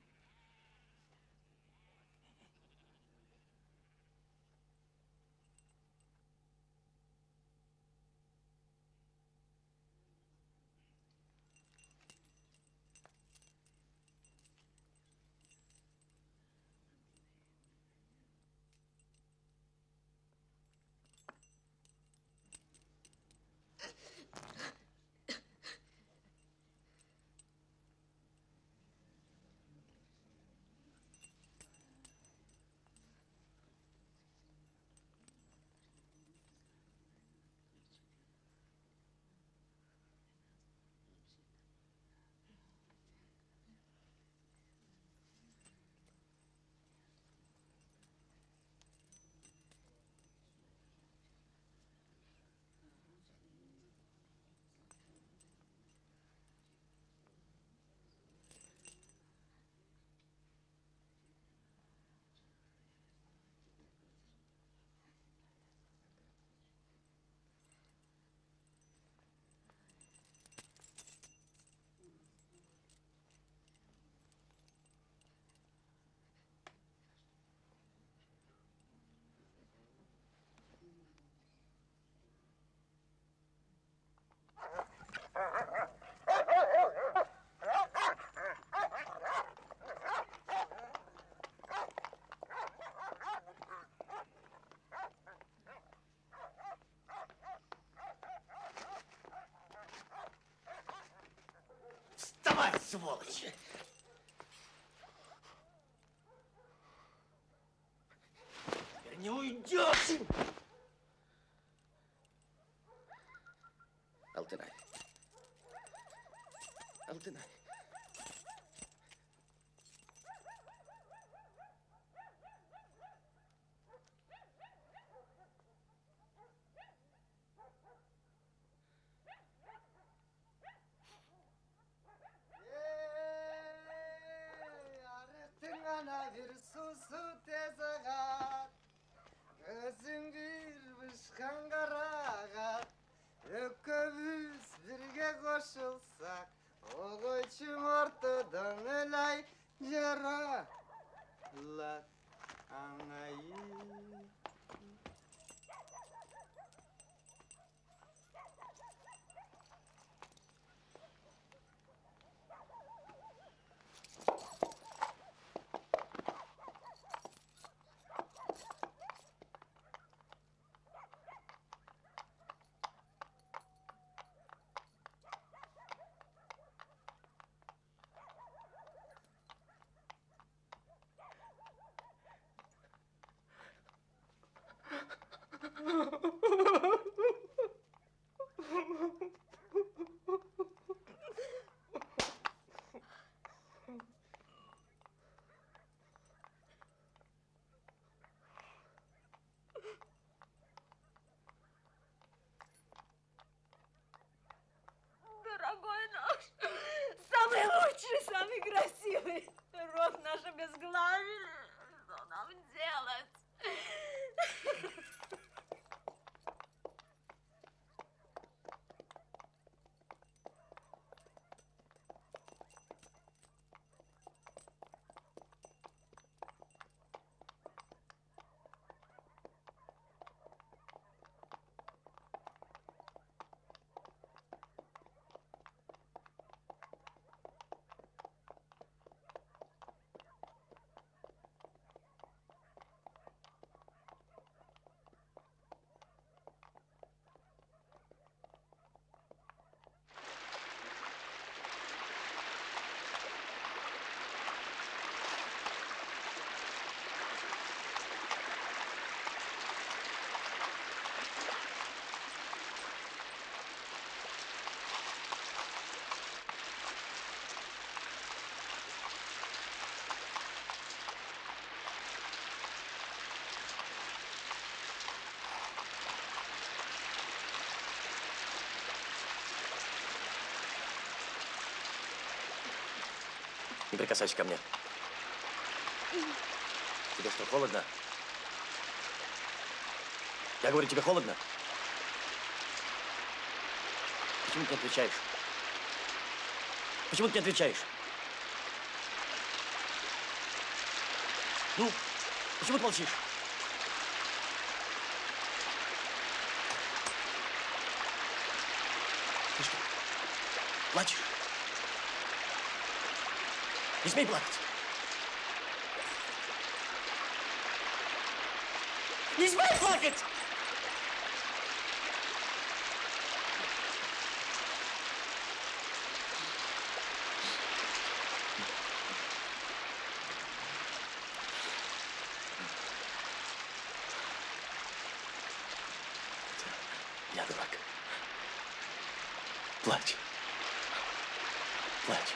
Вставай, сволочь! Теперь не уйдешь! Алтынай. Алтынай. Ana bir susu tez ağat, gözün bir bışkan karağa, ökübüz birge koşulsak, o koçum ortadan ölay yara. La anayı. обезглавили. Что нам делать? Не прикасайся ко мне. Тебе что, холодно? Я говорю, тебе холодно? Почему ты не отвечаешь? Почему ты не отвечаешь? Ну, почему ты молчишь? Ты что, плачешь? Не смей плакать. Не смей плакать! Я дурак. Плачь. Плачь.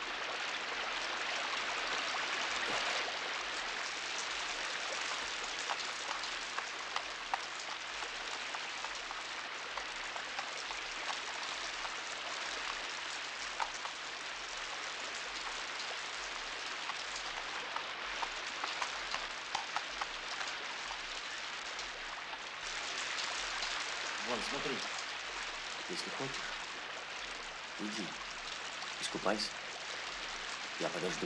Вон, смотри. Если хочешь, иди, искупайся. Я подожду.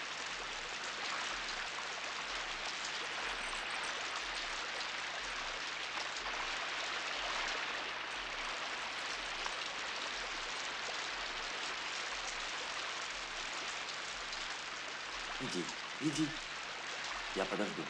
Иди, иди. Я подожду.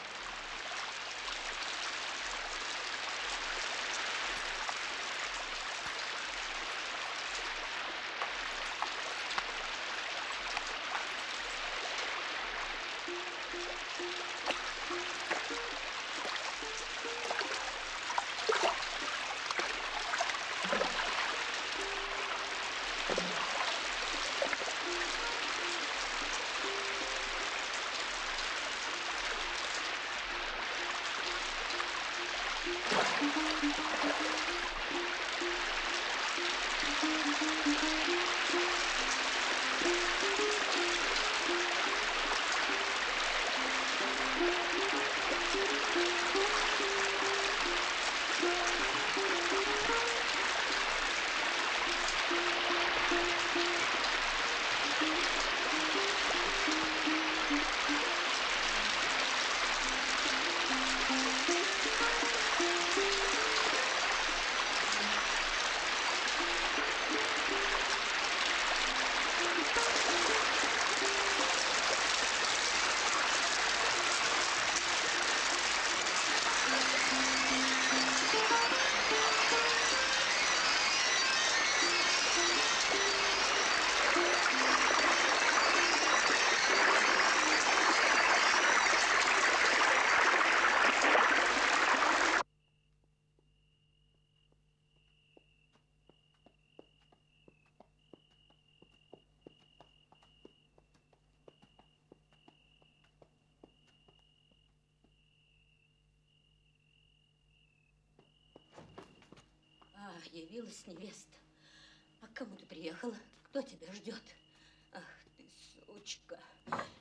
Явилась невеста. А к кому ты приехала? Кто тебя ждет? Ах ты, сучка.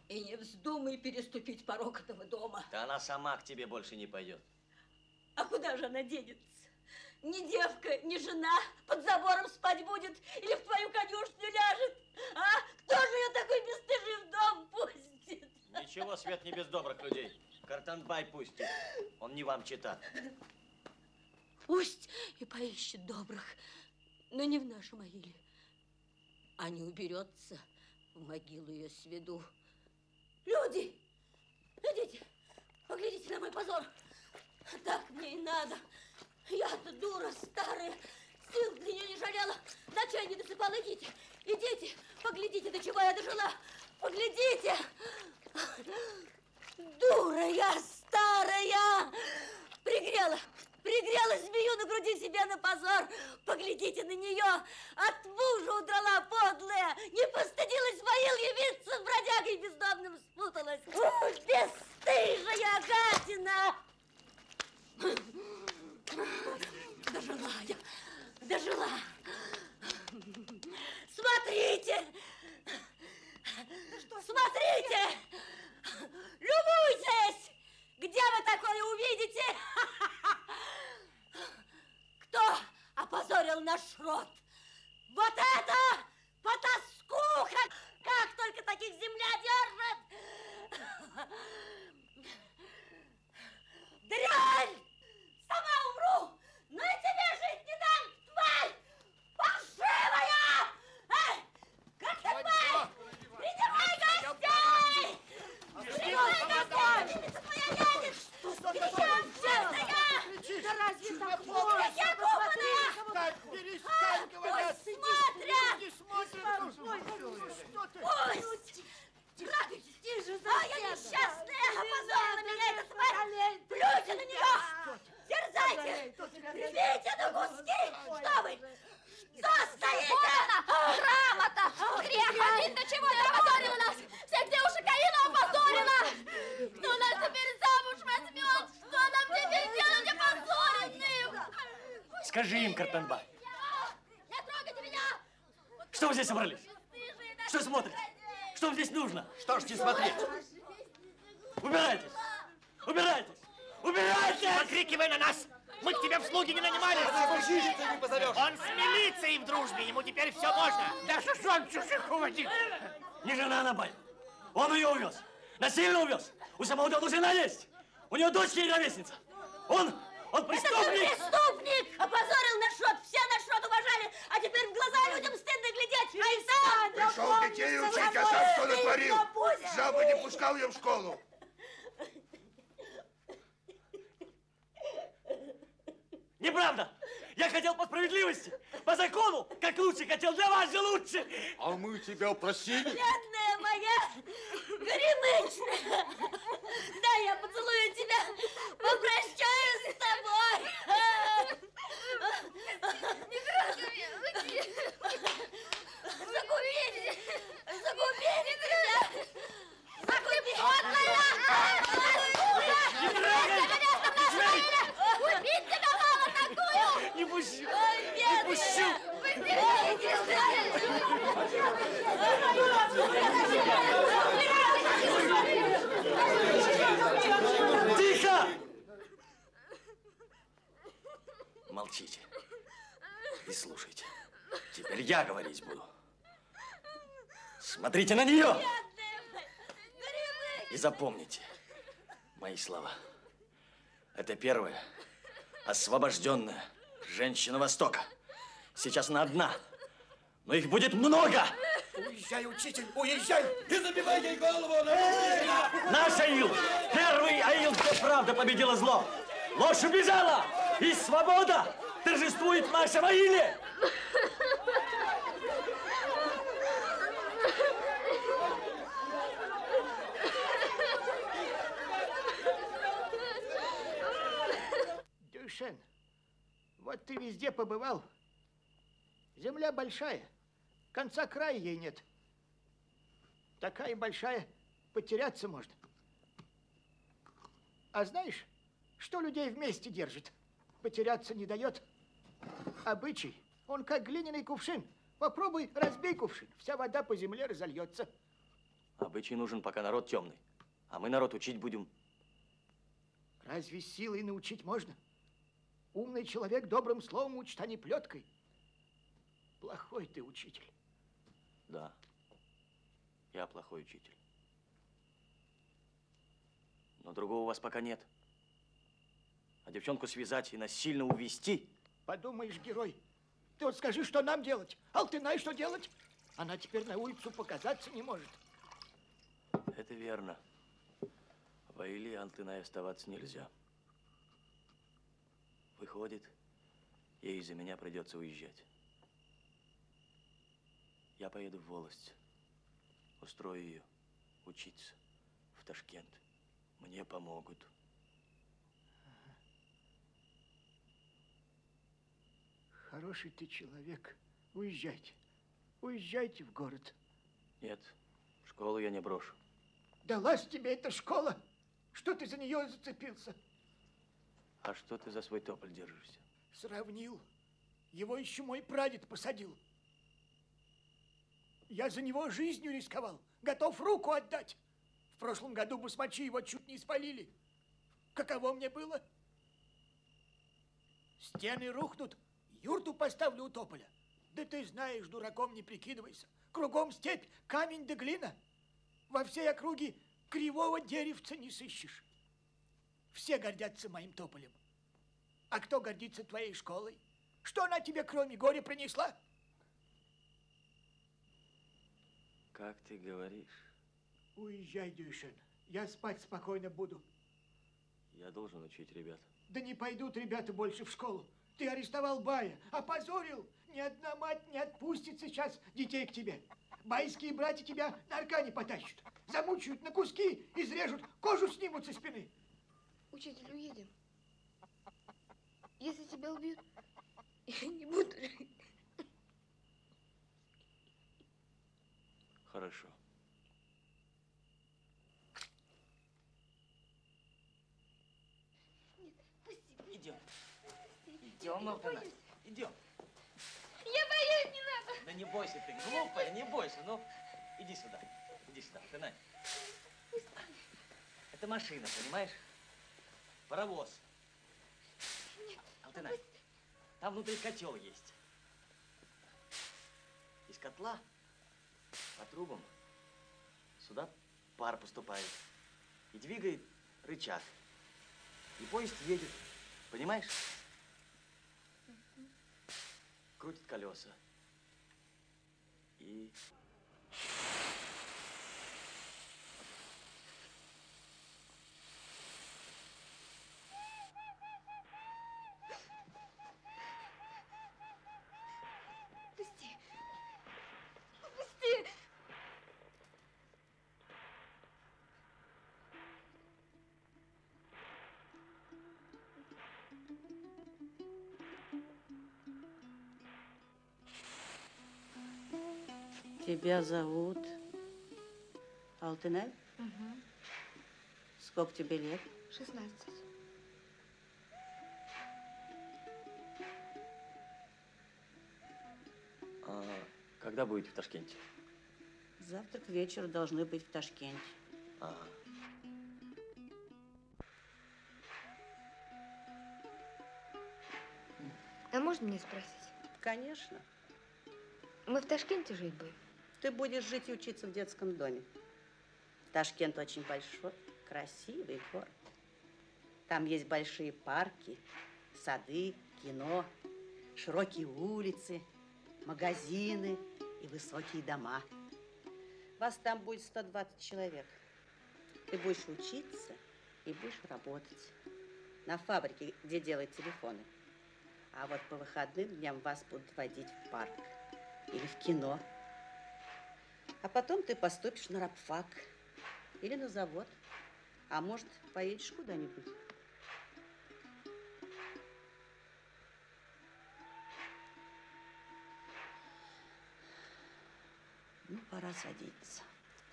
И не вздумай переступить порог этого дома. Да она сама к тебе больше не пойдет. А куда же она денется? Ни девка, ни жена под забором спать будет или в твою конюшню ляжет. А? Кто же ее такой бесстыжий в дом пустит? Ничего, Свет, не без добрых людей. Картанбай пустит. Он не вам чита. Пусть и поищет добрых, но не в нашей могиле. А не уберется, в могилу ее сведу. Люди, идите, поглядите на мой позор. Так мне и надо. Я-то дура старая, сил для нее не жалела, ночей не досыпала. Идите, идите, поглядите, до чего я дожила. Поглядите. Дура я старая. Пригрела, пригрела змею на груди себе на позор. Поглядите на нее. От мужа удрала подлая. Не постыдилась в могил явиться, с бродягой бездомным спуталась. О, бесстыжая гадина. Дожила я, дожила. Смотрите, смотрите, любуйтесь, где вы такое увидите? Кто опозорил наш род? Вот это потаскуха! Как только таких земля держит! Дрянь! Сама умру, но и тебе жить не дам, тварь! Паршивая! Эй, Картанбай! Принимай гостей! Принимай гостей! Видится твоя ядер! Сейчас, честная! Да разве так можно? Я купанная! Так, перестань, говорят! Пусть смотрят! Люди смотрят! Что ты? Пусть! А я несчастная! Опозорила меня эта тварь! Плюйте на нее! Дерзайте! Рвите на куски! Что вы? Что стоите? Грамота! Грех! Обидно, чего ты опозорила нас! Всех девушек Аина опозорила! Кто нас теперь замуж возьмет? Что нам теперь делать опозоренным? Скажи им, Картанбай. Не трогайте меня! Что вы здесь собрались? Что смотрите? Что вам здесь нужно? Что ж не смотреть? Убирайтесь! Убирайтесь! Убирайтесь! Покрикивай на нас! Мы к тебе в слуги не нанимали! Не позовешь. Он с милицией в дружбе, ему теперь все можно! Даже жен чужих уводит! Не жена она, бай. Он ее увез. Насильно увез. У самого дома жена есть. У него дочь ей ровесница. Он, он преступник! Это преступник! Опозорил наш род, все наш род уважали, а теперь в глаза людям стыдно глядеть, а и сам... Пришел детей учить, а сам что натворил? Жабы не пускал ее в школу. Неправда! Я хотел по справедливости, по закону, как лучше хотел, для вас же лучше! А мы тебя просили? Бедная моя горемычная! Дай я поцелую тебя, попрощаюсь с тобой! Не трогай меня! Уйди! Загубить! Загубить тебя! Загубить! Не трогай! Убить тебя, мама, такую! Не пущу! Ой, Не пущу! Тихо! Молчите и слушайте. Теперь я говорить буду. Смотрите на нее и запомните мои слова. Это первая освобожденная женщина Востока. Сейчас она одна, но их будет много. Уезжай, учитель, уезжай! Не забивай ей голову! Наш Аил! Первый Аил, где правда победила зло! Ложь убежала! И свобода торжествует в нашем Аиле! Дюшен, вот ты везде побывал. Земля большая, конца края ей нет. Такая большая, потеряться можно. А знаешь, что людей вместе держит? Потеряться не дает. Обычай, он как глиняный кувшин. Попробуй, разбей кувшин, вся вода по земле разольется. Обычай нужен, пока народ темный. А мы народ учить будем. Разве силой научить можно? Умный человек добрым словом учит, а не плеткой. Плохой ты учитель. Да, я плохой учитель. Но другого у вас пока нет. А девчонку связать и насильно увести? Подумаешь, герой, ты вот скажи, что нам делать? Алтынай, что делать? Она теперь на улицу показаться не может. Это верно. В Аиле Алтынай оставаться нельзя. Выходит, ей из-за меня придется уезжать. Я поеду в волость, устрою ее учиться в Ташкент. Мне помогут. Хороший ты человек. Уезжайте. Уезжайте в город. Нет, школу я не брошу. Далась тебе эта школа? Что ты за нее зацепился? А что ты за свой тополь держишься? Сравнил. Его еще мой прадед посадил. Я за него жизнью рисковал. Готов руку отдать. В прошлом году басмачи его чуть не спалили. Каково мне было? Стены рухнут, юрту поставлю у тополя. Да ты знаешь, дураком не прикидывайся. Кругом степь, камень да глина. Во всей округе кривого деревца не сыщешь. Все гордятся моим тополем. А кто гордится твоей школой? Что она тебе, кроме горя, принесла? Как ты говоришь? Уезжай, Дюшин. Я спать спокойно буду. Я должен учить ребят. Да не пойдут ребята больше в школу. Ты арестовал Бая, опозорил. Ни одна мать не отпустит сейчас детей к тебе. Байские братья тебя на аркане потащат. Замучают на куски, изрежут, кожу снимут со спины. Учитель, уедем. Если тебя убьют, я не буду жить. Хорошо. Нет, пусти. Идем. Идем, Алтынай. Идем. Я боюсь, не надо. Да не бойся ты, глупая, не бойся. Ну, иди сюда. Иди сюда, Алтынай. Это машина, понимаешь? Паровоз. Нет. Алтынай, там внутри котел есть. Из котла по трубам сюда пар поступает. И двигает рычаг. И поезд едет. Понимаешь? Крутит колеса. И... Пусти. Пусти. Тебя зовут Алтынай? Угу. Сколько тебе лет? шестнадцать. А когда будете в Ташкенте? Завтра к вечеру должны быть в Ташкенте. Ага. А можно мне спросить? Конечно. Мы в Ташкенте жить будем? Ты будешь жить и учиться в детском доме. Ташкент очень большой, красивый город. Там есть большие парки, сады, кино, широкие улицы, магазины и высокие дома. Вас там будет сто двадцать человек. Ты будешь учиться и будешь работать на фабрике, где делают телефоны. А вот по выходным дням вас будут водить в парк или в кино. А потом ты поступишь на рабфак или на завод. А может, поедешь куда-нибудь. Ну, пора садиться.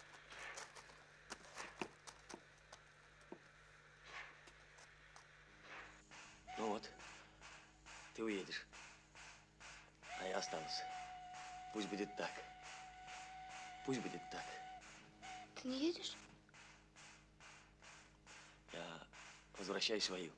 Ну вот, ты уедешь, а я останусь. Пусть будет так. Пусть будет так. Ты не едешь? Я возвращаюсь в Аил.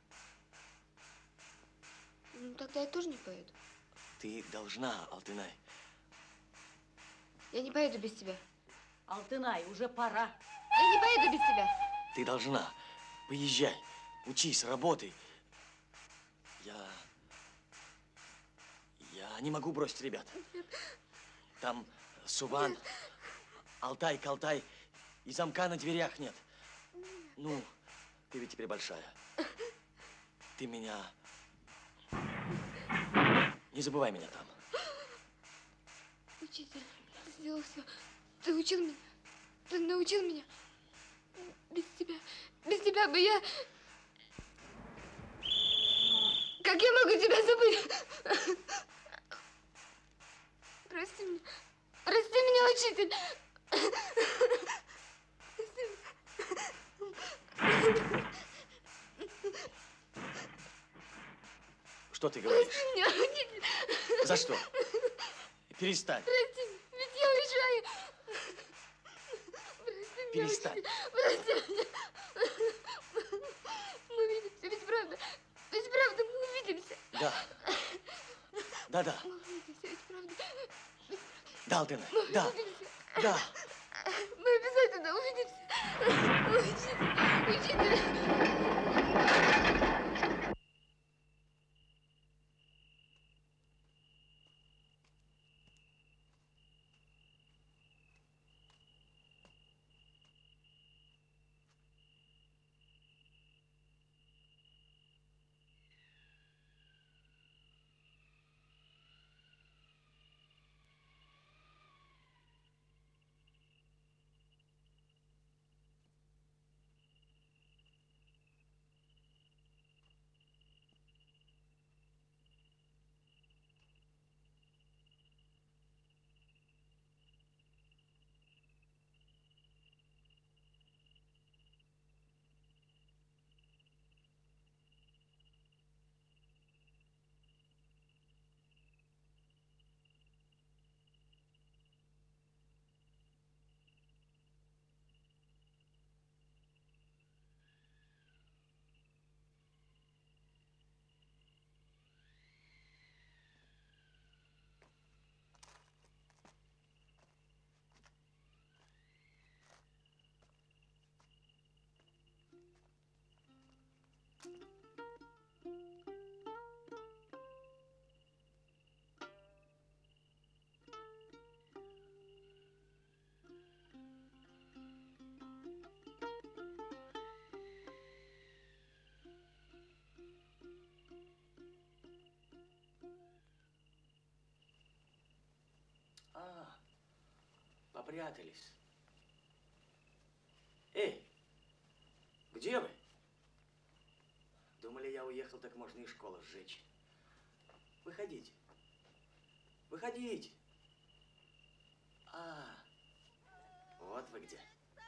Ну, тогда я тоже не поеду. Ты должна, Алтынай. Я не поеду без тебя. Алтынай, уже пора. Я не поеду без тебя. Ты должна. Поезжай, учись, работай. Я... Я не могу бросить ребят. Там Суван, Алтай, Калтай, и замка на дверях нет. Ну, ты ведь теперь большая. Ты меня... Не забывай меня там. Учитель, я сделал все. Ты учил меня. Ты научил меня. Без тебя. Без тебя бы я... Как я могу тебя забыть? Прости меня. Прости меня, учитель. Что ты говоришь? Прости меня, учитель. За что? Перестань. Прости, ведь я уезжаю. Прости меня, Перестань. учитель. Прости меня. Мы увидимся, ведь правда. Ведь правда, мы увидимся. Да. Да-да. Мы увидимся, ведь правда. Да, Алтынай, Мы да. увидимся. Да. Мы обязательно увидимся. Учитель, учитель. А, попрятались. Эй, где вы? Думали, я уехал, так можно и школу сжечь. Выходите. Выходите. А, вот вы где.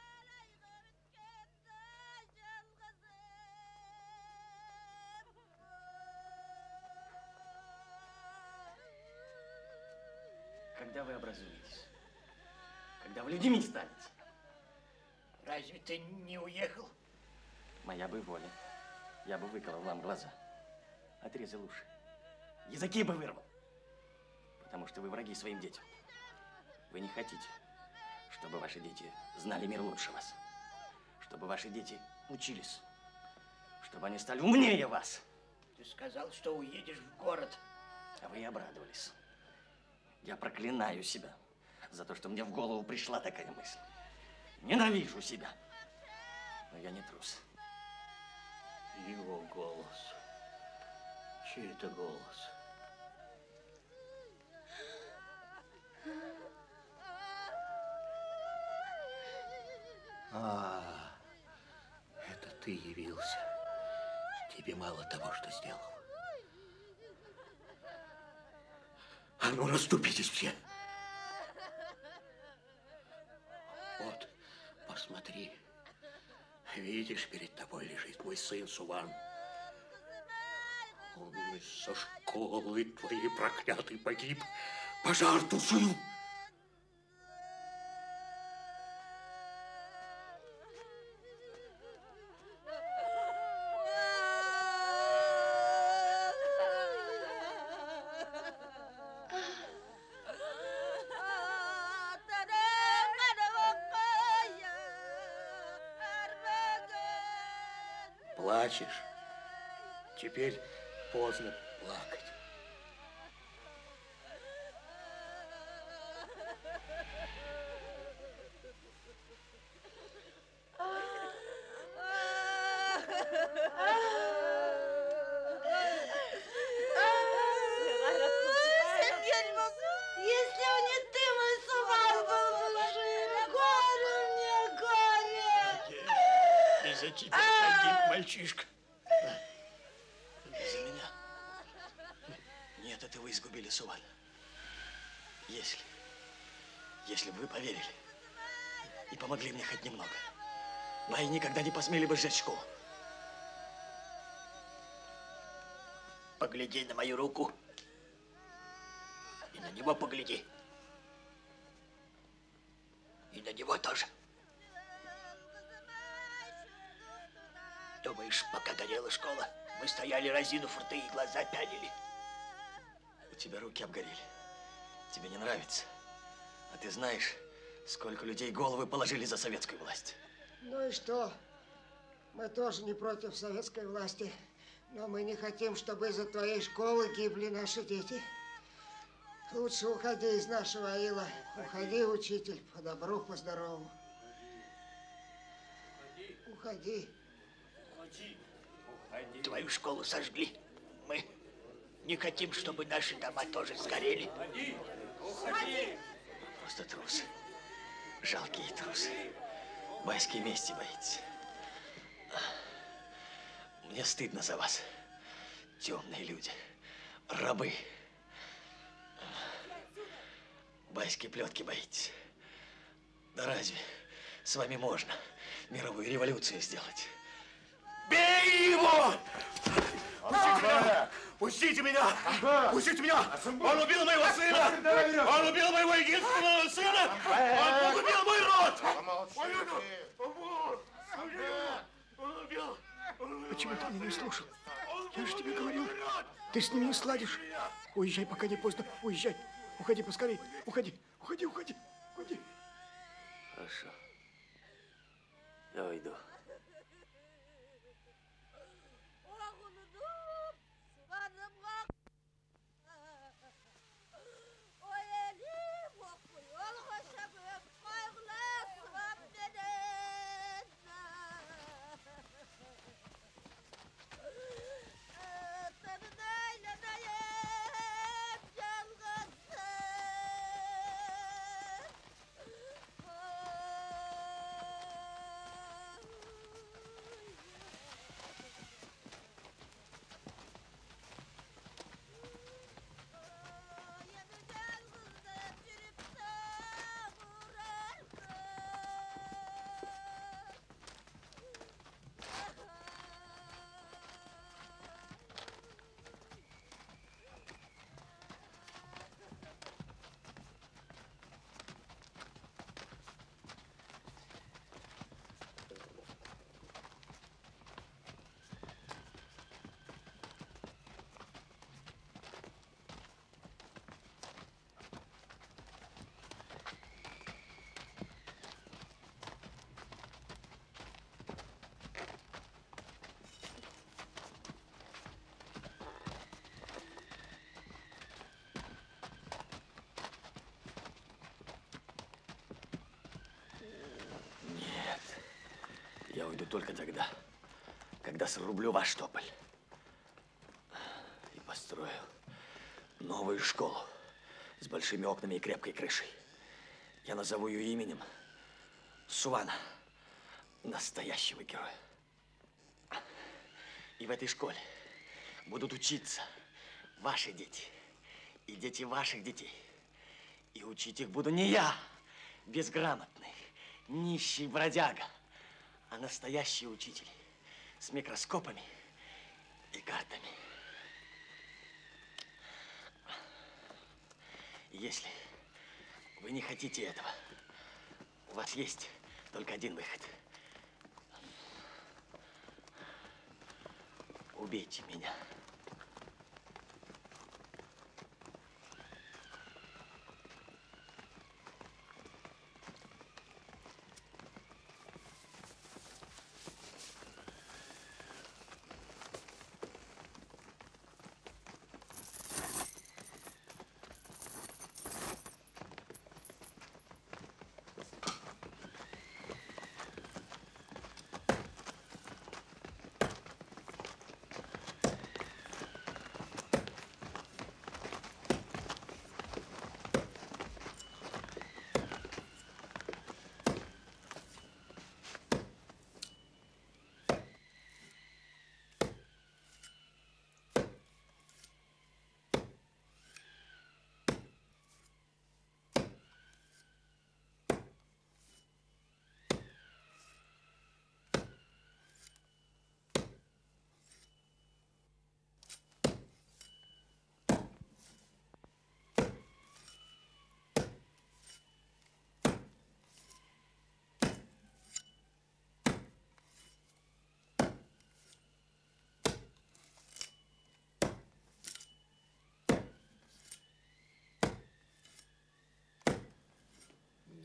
Когда вы образуетесь? Когда вы людьми станете? Разве ты не уехал? Моя бы воля. Я бы выколол вам глаза. Отрезал уши. Языки бы вырвал. Потому что вы враги своим детям. Вы не хотите, чтобы ваши дети знали мир лучше вас. Чтобы ваши дети учились. Чтобы они стали умнее вас. Ты сказал, что уедешь в город. А вы и обрадовались. Я проклинаю себя за то, что мне в голову пришла такая мысль. Ненавижу себя. Но я не трус. Его голос. Чей это голос? А, это ты явился. Тебе мало того, что сделал. А ну, расступитесь все. Вот, посмотри. Видишь, перед тобой лежит мой сын Суван. Он из-за школы твоей проклятый погиб. Пожар тушил. Плачешь? Теперь поздно плакать. Если бы не ты, мой Сувал был бы жив. Горе мне, горе. Из-за тебя погиб мальчишка. Из-за меня? Нет, это вы изгубили Суваль. Если, если бы вы поверили и помогли мне хоть немного, мои никогда не посмели бы сжечь школу. Погляди на мою руку. И на него погляди. И на него тоже. Думаешь, пока горела школа, мы стояли, разинув рты и глаза пялили? У тебя руки обгорели. Тебе не нравится. А ты знаешь, сколько людей головы положили за советскую власть? Ну и что? Мы тоже не против советской власти. Но мы не хотим, чтобы из-за твоей школы гибли наши дети. Лучше уходи из нашего аила. Уходи, учитель, по добру, по здорову. Уходи. Твою школу сожгли. Мы не хотим, чтобы наши дома тоже сгорели. Уходи! Просто трусы. Жалкие трусы. Байской мести боитесь. Мне стыдно за вас. Темные люди. Рабы. Байской плетки боитесь. Да разве с вами можно мировую революцию сделать? Бей его! Пустите меня! Пустите меня! Пустите меня! Он убил моего сына! Он убил моего единственного сына! Он погубил мой род! Мой род! Он убил! Почему ты меня не слушал? Я же тебе говорил, ты с ними не сладишь. Уезжай, пока не поздно. Уезжай. Уходи поскорей. Уходи. Уходи, уходи. Уходи. Хорошо. Я уйду. Я уйду только тогда, когда срублю ваш тополь и построю новую школу с большими окнами и крепкой крышей. Я назову ее именем Сувана, настоящего героя. И в этой школе будут учиться ваши дети и дети ваших детей. И учить их буду не я, безграмотный, нищий бродяга, а настоящий учитель с микроскопами и картами. Если вы не хотите этого, у вас есть только один выход. Убейте меня.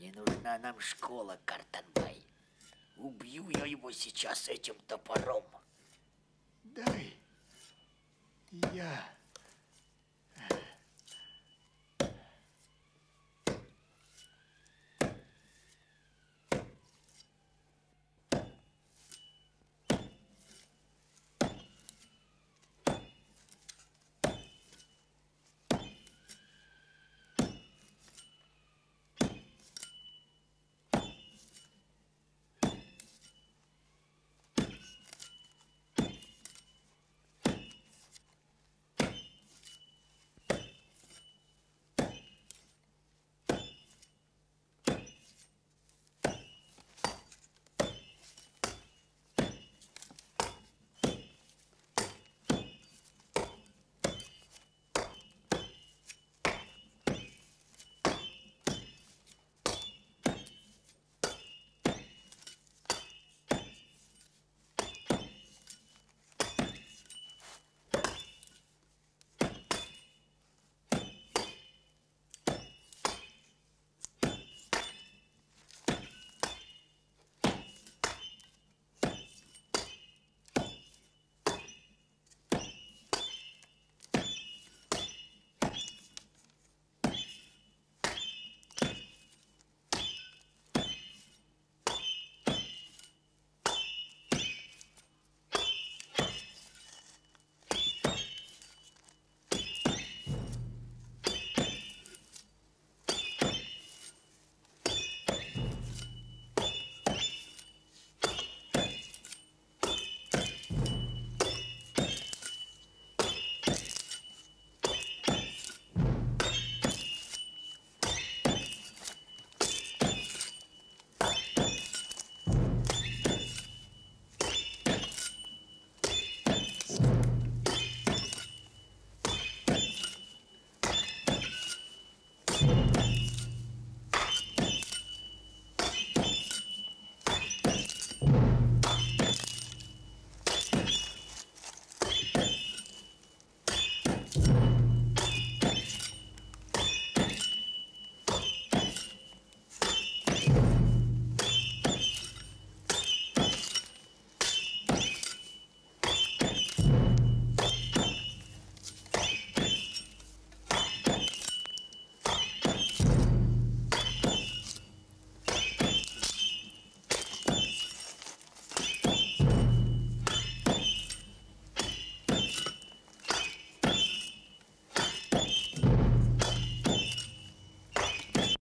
Не нужна нам школа, Картанбай. Убью я его сейчас этим топором. Дай я